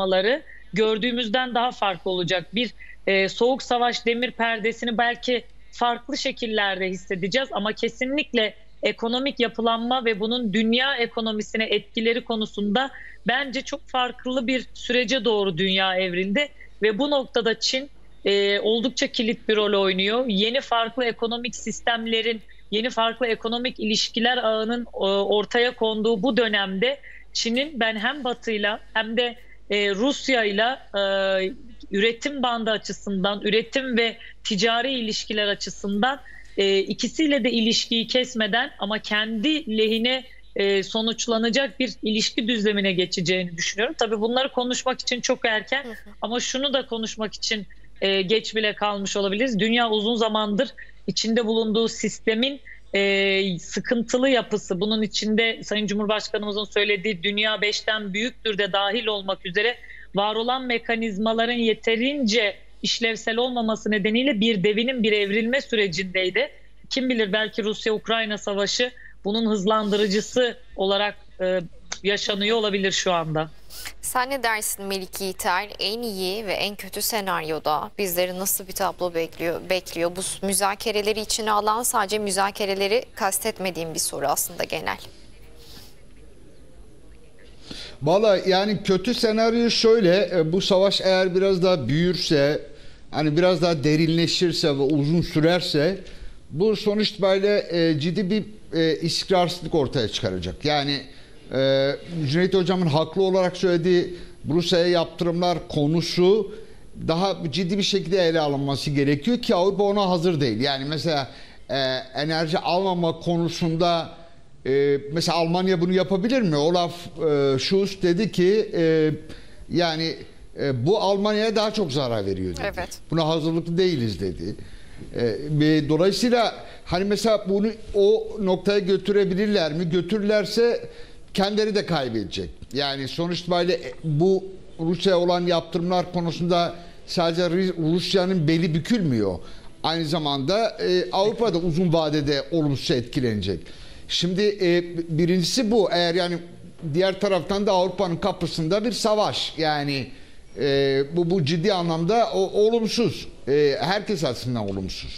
mekanizmaları gördüğümüzden daha farklı olacak. Bir soğuk savaş demir perdesini belki farklı şekillerde hissedeceğiz ama kesinlikle ekonomik yapılanma ve bunun dünya ekonomisine etkileri konusunda bence çok farklı bir sürece doğru dünya evrildi ve bu noktada Çin oldukça kilit bir rol oynuyor. Yeni farklı ekonomik sistemlerin, yeni farklı ekonomik ilişkiler ağının ortaya konduğu bu dönemde Çin'in ben hem Batı'yla hem de Rusya'yla üretim bandı açısından, üretim ve ticari ilişkiler açısından ikisiyle de ilişkiyi kesmeden ama kendi lehine sonuçlanacak bir ilişki düzlemine geçeceğini düşünüyorum. Tabii bunları konuşmak için çok erken ama şunu da konuşmak için geç bile kalmış olabiliriz. Dünya uzun zamandır içinde bulunduğu sistemin sıkıntılı yapısı, bunun içinde Sayın Cumhurbaşkanımızın söylediği dünya 5'ten büyüktür de dahil olmak üzere var olan mekanizmaların yeterince işlevsel olmaması nedeniyle bir devinin bir evrilme sürecindeydi. Kim bilir belki Rusya-Ukrayna savaşı bunun hızlandırıcısı olarak yaşanıyor olabilir şu anda. Sen ne dersin Melik Yiğiter? En iyi ve en kötü senaryoda bizleri nasıl bir tablo bekliyor? Bu müzakereleri içine alan, sadece müzakereleri kastetmediğim bir soru aslında genel. Valla yani kötü senaryo şöyle, bu savaş eğer biraz daha büyürse, hani biraz daha derinleşirse ve uzun sürerse bu sonuç itibariyle ciddi bir istikrarsızlık ortaya çıkaracak. Yani Cüneyt Hocam'ın haklı olarak söylediği Rusya'ya yaptırımlar konusu daha ciddi bir şekilde ele alınması gerekiyor ki Avrupa ona hazır değil. Yani mesela enerji almama konusunda mesela Almanya bunu yapabilir mi? Olaf Scholz dedi ki yani bu Almanya'ya daha çok zarar veriyor dedi. Evet. Buna hazırlıklı değiliz dedi. Dolayısıyla hani mesela bunu o noktaya götürebilirler mi? Götürürlerse kendileri de kaybedecek. Yani sonuç itibariyle bu Rusya'ya olan yaptırımlar konusunda sadece Rusya'nın beli bükülmüyor. Aynı zamanda Avrupa'da uzun vadede olumsuz etkilenecek. Şimdi birincisi bu. Eğer yani diğer taraftan da Avrupa'nın kapısında bir savaş. Yani bu ciddi anlamda olumsuz. Herkes açısından olumsuz.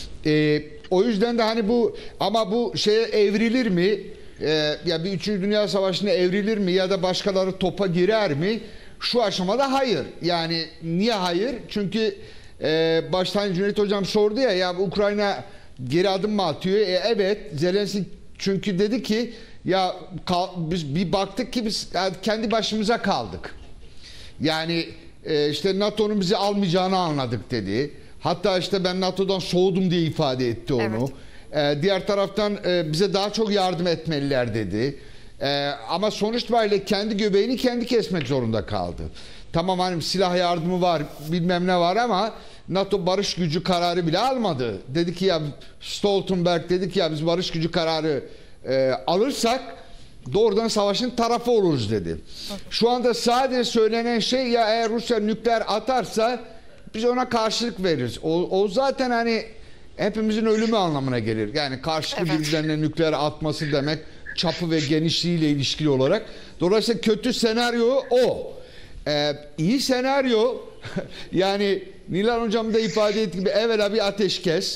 O yüzden de hani bu ama bu şeye evrilir mi? Ya bir 3. Dünya Savaşı'na evrilir mi ya da başkaları topa girer mi? Şu aşamada hayır. Yani niye hayır? Çünkü baştan Cüneyt Hocam sordu ya Ukrayna geri adım mı atıyor? Evet, Zelenski çünkü dedi ki ya biz bir baktık ki biz kendi başımıza kaldık. Yani işte NATO'nun bizi almayacağını anladık dedi. Hatta işte ben NATO'dan soğudum diye ifade etti onu. Evet. Diğer taraftan bize daha çok yardım etmeliler dedi. Ama sonuç itibariyle kendi göbeğini kendi kesmek zorunda kaldı. Tamam hani silah yardımı var bilmem ne var ama NATO barış gücü kararı bile almadı. Dedi ki ya Stoltenberg dedi ki ya biz barış gücü kararı alırsak doğrudan savaşın tarafı oluruz dedi. Şu anda sadece söylenen şey ya eğer Rusya nükleer atarsa biz ona karşılık veririz. O zaten hani hepimizin ölümü anlamına gelir. Yani karşılıklı bir üzerine nükleer atması demek çapı ve genişliğiyle ilişkili olarak. Dolayısıyla kötü senaryo o. İyi senaryo yani Nilan Hocam da ifade ettiği gibi evvela bir ateşkes.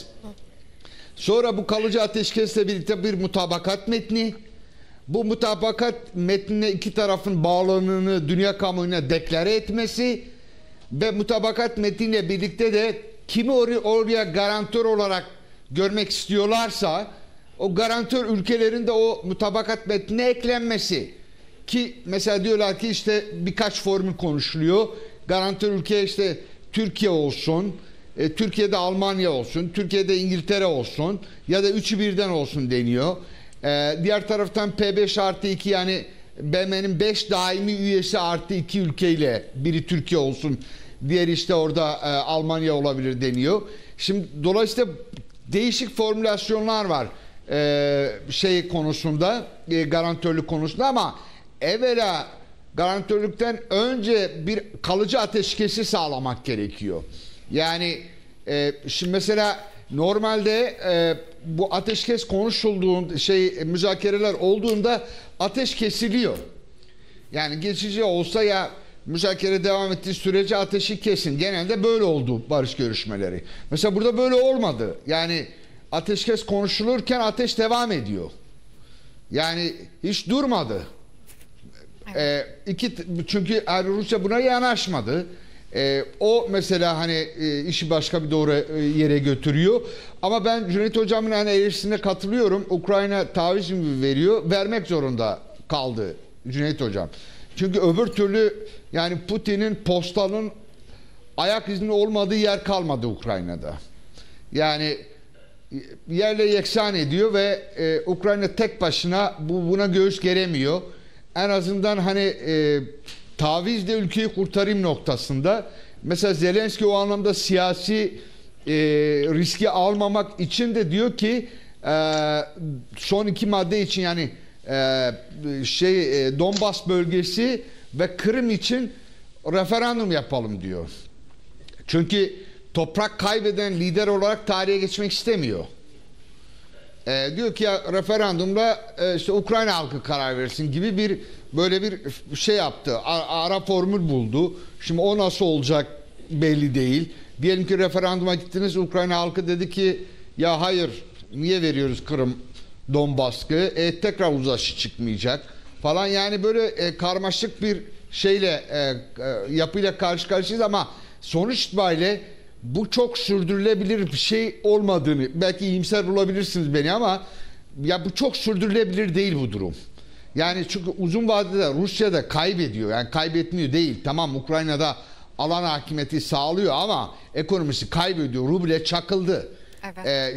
Sonra bu kalıcı ateşkesle birlikte bir mutabakat metni. Bu mutabakat metnine iki tarafın bağlılığını dünya kamuoyuna deklare etmesi ve mutabakat metniyle birlikte de kimi oraya garantör olarak görmek istiyorlarsa o garantör ülkelerin de o mutabakat metnine eklenmesi. Ki mesela diyorlar ki işte birkaç formül konuşuluyor. Garantör ülke işte Türkiye olsun, Türkiye'de Almanya olsun, Türkiye'de İngiltere olsun ya da üçü birden olsun deniyor. Diğer taraftan P5+2 yani BM'nin 5 daimi üyesi artı 2 ülkeyle biri Türkiye olsun, diğer işte orada Almanya olabilir deniyor. Şimdi dolayısıyla değişik formülasyonlar var şey konusunda, garantörlük konusunda ama evvela garantörlükten önce bir kalıcı ateşkesi sağlamak gerekiyor. Yani şimdi mesela normalde bu ateşkes konuşulduğunda müzakereler olduğunda ateş kesiliyor. Yani geçici olsa ya müzakere devam ettiği sürece ateşi kesin. Genelde böyle oldu barış görüşmeleri. Mesela burada böyle olmadı. Yani ateşkes konuşulurken ateş devam ediyor. Yani hiç durmadı. Çünkü Rusya buna yanaşmadı. O mesela hani işi başka bir doğru yere götürüyor. Ama ben Cüneyt Hocam'ın hani eleştirisine katılıyorum. Ukrayna taviz mi veriyor? Vermek zorunda kaldı Cüneyt Hocam. Çünkü öbür türlü yani Putin'in postalın ayak izni olmadığı yer kalmadı Ukrayna'da. Yani yerle yeksan ediyor ve Ukrayna tek başına buna göğüs geremiyor. En azından hani tavizle ülkeyi kurtarayım noktasında. Mesela Zelenski o anlamda siyasi riski almamak için de diyor ki son 2 madde için yani Donbas bölgesi ve Kırım için referandum yapalım diyor. Çünkü toprak kaybeden lider olarak tarihe geçmek istemiyor. Diyor ki ya referandumda işte Ukrayna halkı karar versin gibi bir böyle bir şey yaptı. Ara formül buldu. Şimdi o nasıl olacak belli değil. Diyelim ki referanduma gittiniz, Ukrayna halkı dedi ki ya hayır niye veriyoruz Kırım Donbask'ı? Tekrar uzlaşı çıkmayacak falan. Yani böyle karmaşık bir şeyle yapıyla karşı karşıyayız ama sonuç itibariyle bu çok sürdürülebilir bir şey olmadığını, belki iyimser bulabilirsiniz beni ama ya bu çok sürdürülebilir değil bu durum. Yani çünkü uzun vadede Rusya da kaybediyor. Yani kaybetmiyor değil. Tamam Ukrayna'da alan hakimiyeti sağlıyor ama ekonomisi kaybediyor. Ruble çakıldı. Evet.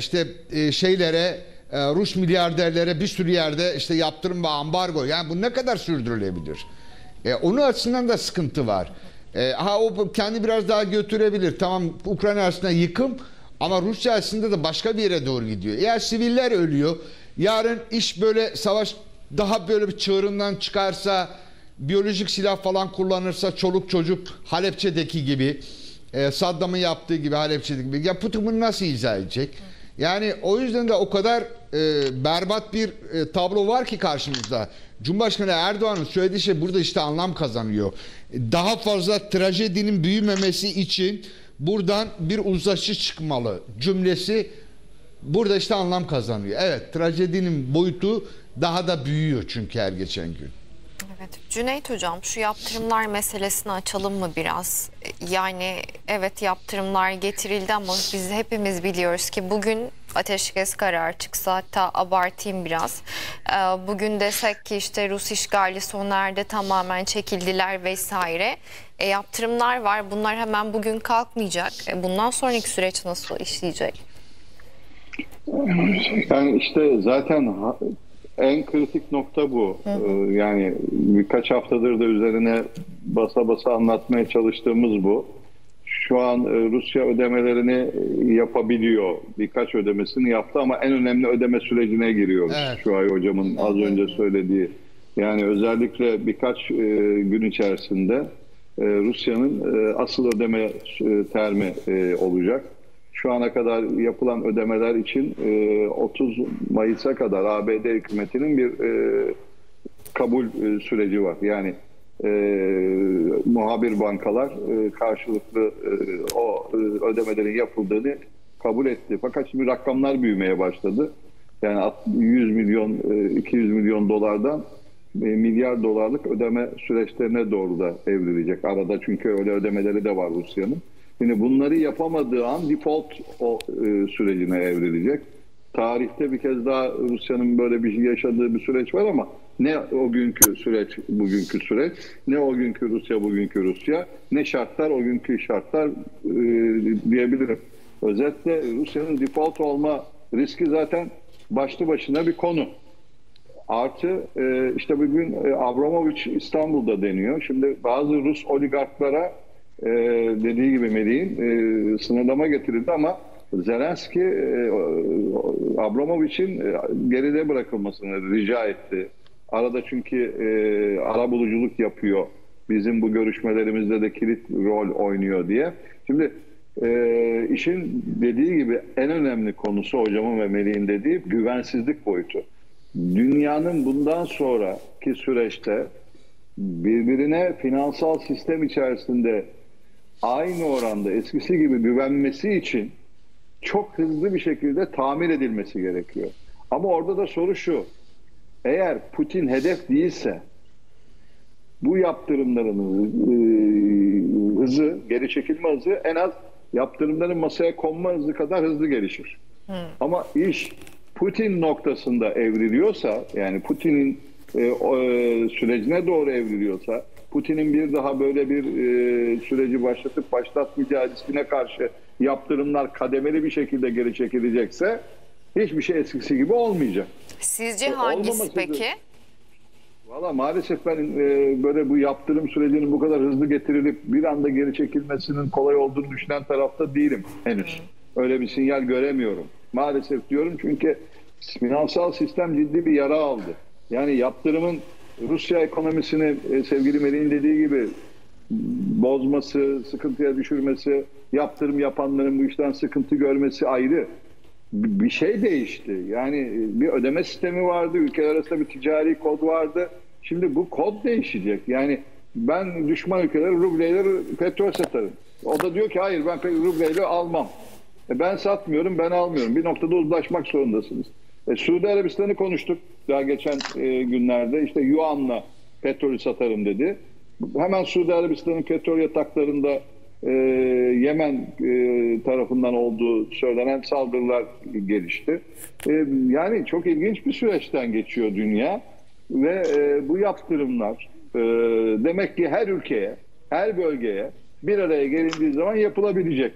Rus milyarderlere bir sürü yerde işte yaptırım ve ambargo. Yani bu ne kadar sürdürülebilir? Onun açısından da sıkıntı var. O kendi biraz daha götürebilir. Tamam Ukrayna arasında yıkım ama Rusya aslında da başka bir yere doğru gidiyor. Eğer siviller ölüyor, yarın iş böyle savaş daha böyle bir çığırından çıkarsa, biyolojik silah falan kullanırsa, çoluk çocuk Halepçe'deki gibi, Saddam'ın yaptığı gibi Halepçe'deki gibi, ya Putin bunu nasıl izah edecek? Yani o yüzden de o kadar berbat bir tablo var ki karşımızda. Cumhurbaşkanı Erdoğan'ın söylediği şey burada işte anlam kazanıyor. Daha fazla trajedinin büyümemesi için buradan bir uzlaşı çıkmalı cümlesi burada işte anlam kazanıyor. Evet, trajedinin boyutu daha da büyüyor çünkü her geçen gün. Evet. Cüneyt Hocam, şu yaptırımlar meselesini açalım mı biraz? Yani evet, yaptırımlar getirildi ama biz hepimiz biliyoruz ki bugün ateşkes kararı çıksa, hatta abartayım biraz, bugün desek ki işte Rus işgali sona erdi, tamamen çekildiler vesaire. Yaptırımlar var. Bunlar hemen bugün kalkmayacak. Bundan sonraki süreç nasıl işleyecek? Yani işte zaten en kritik nokta bu. Yani birkaç haftadır da üzerine basa basa anlatmaya çalıştığımız bu. Şu an Rusya ödemelerini yapabiliyor. Birkaç ödemesini yaptı ama en önemli ödeme sürecine giriyoruz. Evet. Şu ay hocamın az önce söylediği. Yani özellikle birkaç gün içerisinde Rusya'nın asıl ödeme termi olacak. Şu ana kadar yapılan ödemeler için 30 Mayıs'a kadar ABD hükümetinin bir kabul süreci var. Yani muhabir bankalar karşılıklı o ödemelerin yapıldığını kabul etti. Fakat şimdi rakamlar büyümeye başladı. Yani 100 milyon, 200 milyon dolardan milyar dolarlık ödeme süreçlerine doğru da evrilecek. Arada çünkü öyle ödemeleri de var Rusya'nın. Şimdi bunları yapamadığı an default sürecine evrilecek. Tarihte bir kez daha Rusya'nın böyle bir şey yaşadığı bir süreç var ama ne o günkü süreç bugünkü süreç, ne o günkü Rusya bugünkü Rusya, ne şartlar o günkü şartlar diyebilirim. Özetle Rusya'nın default olma riski zaten başlı başına bir konu. Artı işte bugün Abramovich İstanbul'da deniyor. Şimdi bazı Rus oligarklara dediği gibi Melih'in sınırlama getirildi ama Zelenski Abramovich'in geride bırakılmasını rica etti. Arada çünkü arabuluculuk yapıyor. Bizim bu görüşmelerimizde de kilit rol oynuyor diye. Şimdi işin dediği gibi en önemli konusu hocamın ve Melih'in dediği güvensizlik boyutu. Dünyanın bundan sonraki süreçte birbirine finansal sistem içerisinde aynı oranda eskisi gibi güvenmesi için çok hızlı bir şekilde tamir edilmesi gerekiyor. Ama orada da soru şu: eğer Putin hedef değilse bu yaptırımların hızı, geri çekilme hızı en az yaptırımların masaya konma hızı kadar hızlı gelişir. Ama iş Putin noktasında evriliyorsa, yani Putin'in sürecine doğru evriliyorsa, Putin'in bir daha böyle bir süreci başlatıp başlatmayacağı riskine karşı yaptırımlar kademeli bir şekilde geri çekilecekse hiçbir şey eskisi gibi olmayacak. Sizce hangisi peki? Valla maalesef ben böyle bu yaptırım sürecinin bu kadar hızlı getirilip bir anda geri çekilmesinin kolay olduğunu düşünen tarafta değilim henüz. Öyle bir sinyal göremiyorum. Maalesef diyorum, çünkü finansal sistem ciddi bir yara aldı. Yani yaptırımın Rusya ekonomisini sevgili Melih'in dediği gibi bozması, sıkıntıya düşürmesi, yaptırım yapanların bu işten sıkıntı görmesi ayrı. Bir şey değişti. Yani bir ödeme sistemi vardı, ülkeler arasında bir ticari kod vardı. Şimdi bu kod değişecek. Yani ben düşman ülkelere rubleyle petrol satarım. O da diyor ki hayır, ben rubleyle almam. Ben satmıyorum, ben almıyorum. Bir noktada uzlaşmak zorundasınız. Suudi Arabistan'ı konuştuk daha geçen günlerde. İşte Yuan'la petrolü satarım dedi. Hemen Suudi Arabistan'ın petrol yataklarında Yemen tarafından olduğu söylenen saldırılar gelişti. Yani çok ilginç bir süreçten geçiyor dünya ve bu yaptırımlar demek ki her ülkeye, her bölgeye bir araya gelindiği zaman yapılabilecek.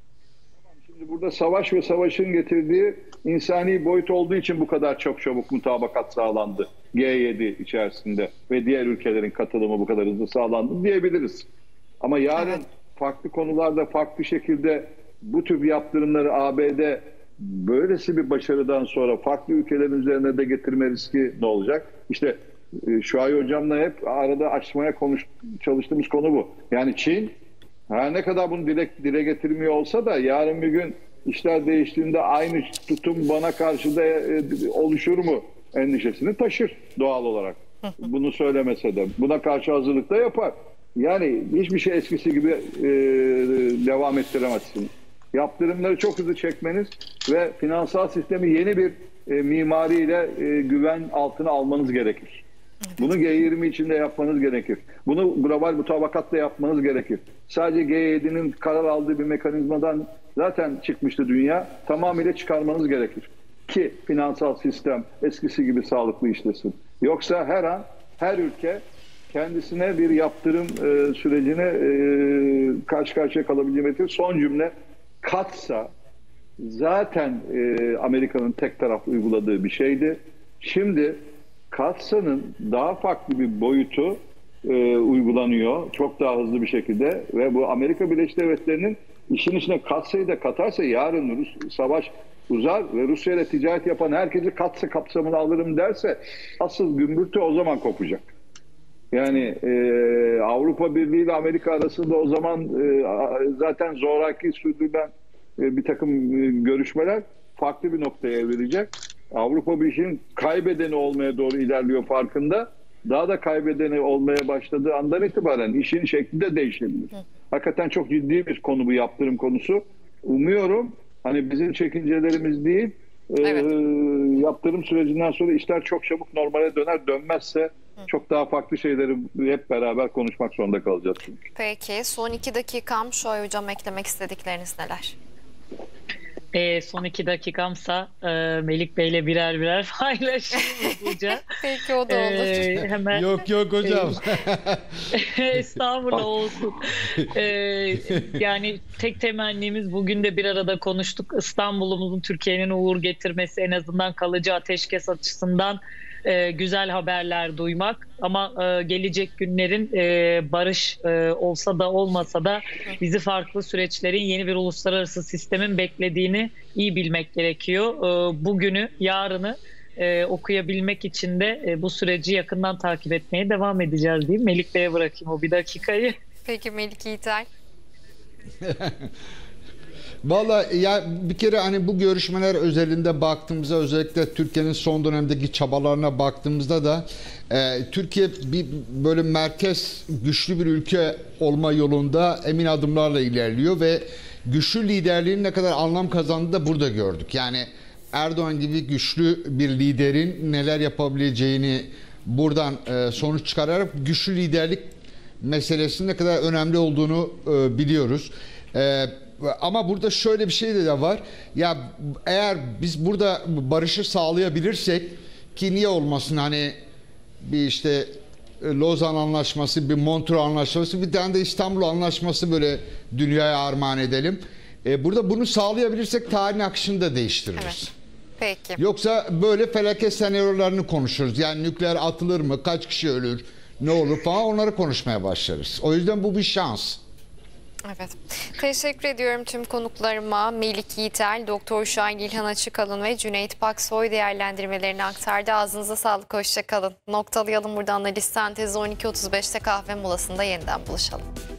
Şimdi burada savaş ve savaşın getirdiği insani boyut olduğu için bu kadar çok çabuk mutabakat sağlandı G7 içerisinde ve diğer ülkelerin katılımı bu kadar hızlı sağlandı diyebiliriz. Ama yarın farklı konularda farklı şekilde bu tür yaptırımları ABD böylesi bir başarıdan sonra farklı ülkelerin üzerine de getirme riski ne olacak? İşte Şuay Hocam'la hep arada açmaya çalıştığımız konu bu. Yani Çin her ne kadar bunu dile getirmiyor olsa da yarın bir gün işler değiştiğinde aynı tutum bana karşı da oluşur mu endişesini taşır doğal olarak. Bunu söylemese de buna karşı hazırlık da yapar. Yani hiçbir şey eskisi gibi devam ettiremezsiniz. Yaptırımları çok hızlı çekmeniz ve finansal sistemi yeni bir mimariyle güven altına almanız gerekir. Bunu G20 içinde yapmanız gerekir. Bunu global mutabakatla yapmanız gerekir. Sadece G7'nin karar aldığı bir mekanizmadan zaten çıkmıştı dünya. Tamamıyla çıkarmanız gerekir. Ki finansal sistem eskisi gibi sağlıklı işlesin. Yoksa her an her ülke kendisine bir yaptırım sürecine karşı karşıya kalabileceği son cümle katsa zaten Amerika'nın tek taraflı uyguladığı bir şeydi. Şimdi Katsa'nın daha farklı bir boyutu uygulanıyor. Çok daha hızlı bir şekilde ve bu Amerika Birleşik Devletleri'nin işin içine Katsa'yı da katarsa yarın savaş uzar ve Rusya ile ticaret yapan herkesi Katsa kapsamına alırım derse asıl gümbürtü o zaman kopacak. Yani Avrupa Birliği ile Amerika arasında o zaman zaten zoraki sürdürülen bir takım görüşmeler farklı bir noktaya evrilecek. Avrupa Birliği'nin kaybedeni olmaya doğru ilerliyor farkında. Daha da kaybedeni olmaya başladığı andan itibaren işin şekli de değişebilir. Hakikaten çok ciddi bir konu bu yaptırım konusu. Umuyorum hani bizim çekincelerimiz değil, yaptırım sürecinden sonra işler çok çabuk normale döner, dönmezse çok daha farklı şeyleri hep beraber konuşmak zorunda kalacağız çünkü. Peki son 2 dakikam Şuay Hocam, eklemek istedikleriniz neler? Son 2 dakikamsa Melik Bey'le birer paylaşayım hızlıca. Peki o da olur. Hemen, Yok hocam. Estağfurullah olsun. Yani tek temennimiz, bugün de bir arada konuştuk. İstanbul'umuzun Türkiye'nin uğur getirmesi, en azından kalıcı ateşkes açısından güzel haberler duymak. Ama gelecek günlerin barış olsa da olmasa da bizi farklı süreçlerin, yeni bir uluslararası sistemin beklediğini iyi bilmek gerekiyor. Bugünü, yarını okuyabilmek için de bu süreci yakından takip etmeye devam edeceğiz diyeyim. Melik Bey'e bırakayım o bir dakikayı. Peki Melik Yiğiter. Vallahi ya bir kere hani bu görüşmeler özelinde baktığımızda, özellikle Türkiye'nin son dönemdeki çabalarına baktığımızda da Türkiye bir böyle merkez güçlü bir ülke olma yolunda emin adımlarla ilerliyor ve güçlü liderliğin ne kadar anlam kazandığını da burada gördük. Yani Erdoğan gibi güçlü bir liderin neler yapabileceğini buradan sonuç çıkararak güçlü liderlik meselesinin ne kadar önemli olduğunu biliyoruz. Ama burada şöyle bir şey de var. Ya eğer biz burada barışı sağlayabilirsek, ki niye olmasın, hani bir işte Lozan Anlaşması, bir Montreux Anlaşması, bir tane de İstanbul Anlaşması böyle dünyaya armağan edelim. Burada bunu sağlayabilirsek tarihin akışını da değiştiririz. Evet. Peki. Yoksa böyle felaket senaryolarını konuşuruz. Yani nükleer atılır mı, kaç kişi ölür, ne olur falan, onları konuşmaya başlarız. O yüzden bu bir şans. Evet. Teşekkür ediyorum tüm konuklarıma. Melik Yiğitel, Doktor Şahin İlhan Açıkalın ve Cüneyt Paksoy değerlendirmelerini aktardı. Ağzınıza sağlık, hoşça kalın. Noktalayalım burada analiz sentezi. 12.35'te kahve molasında yeniden buluşalım.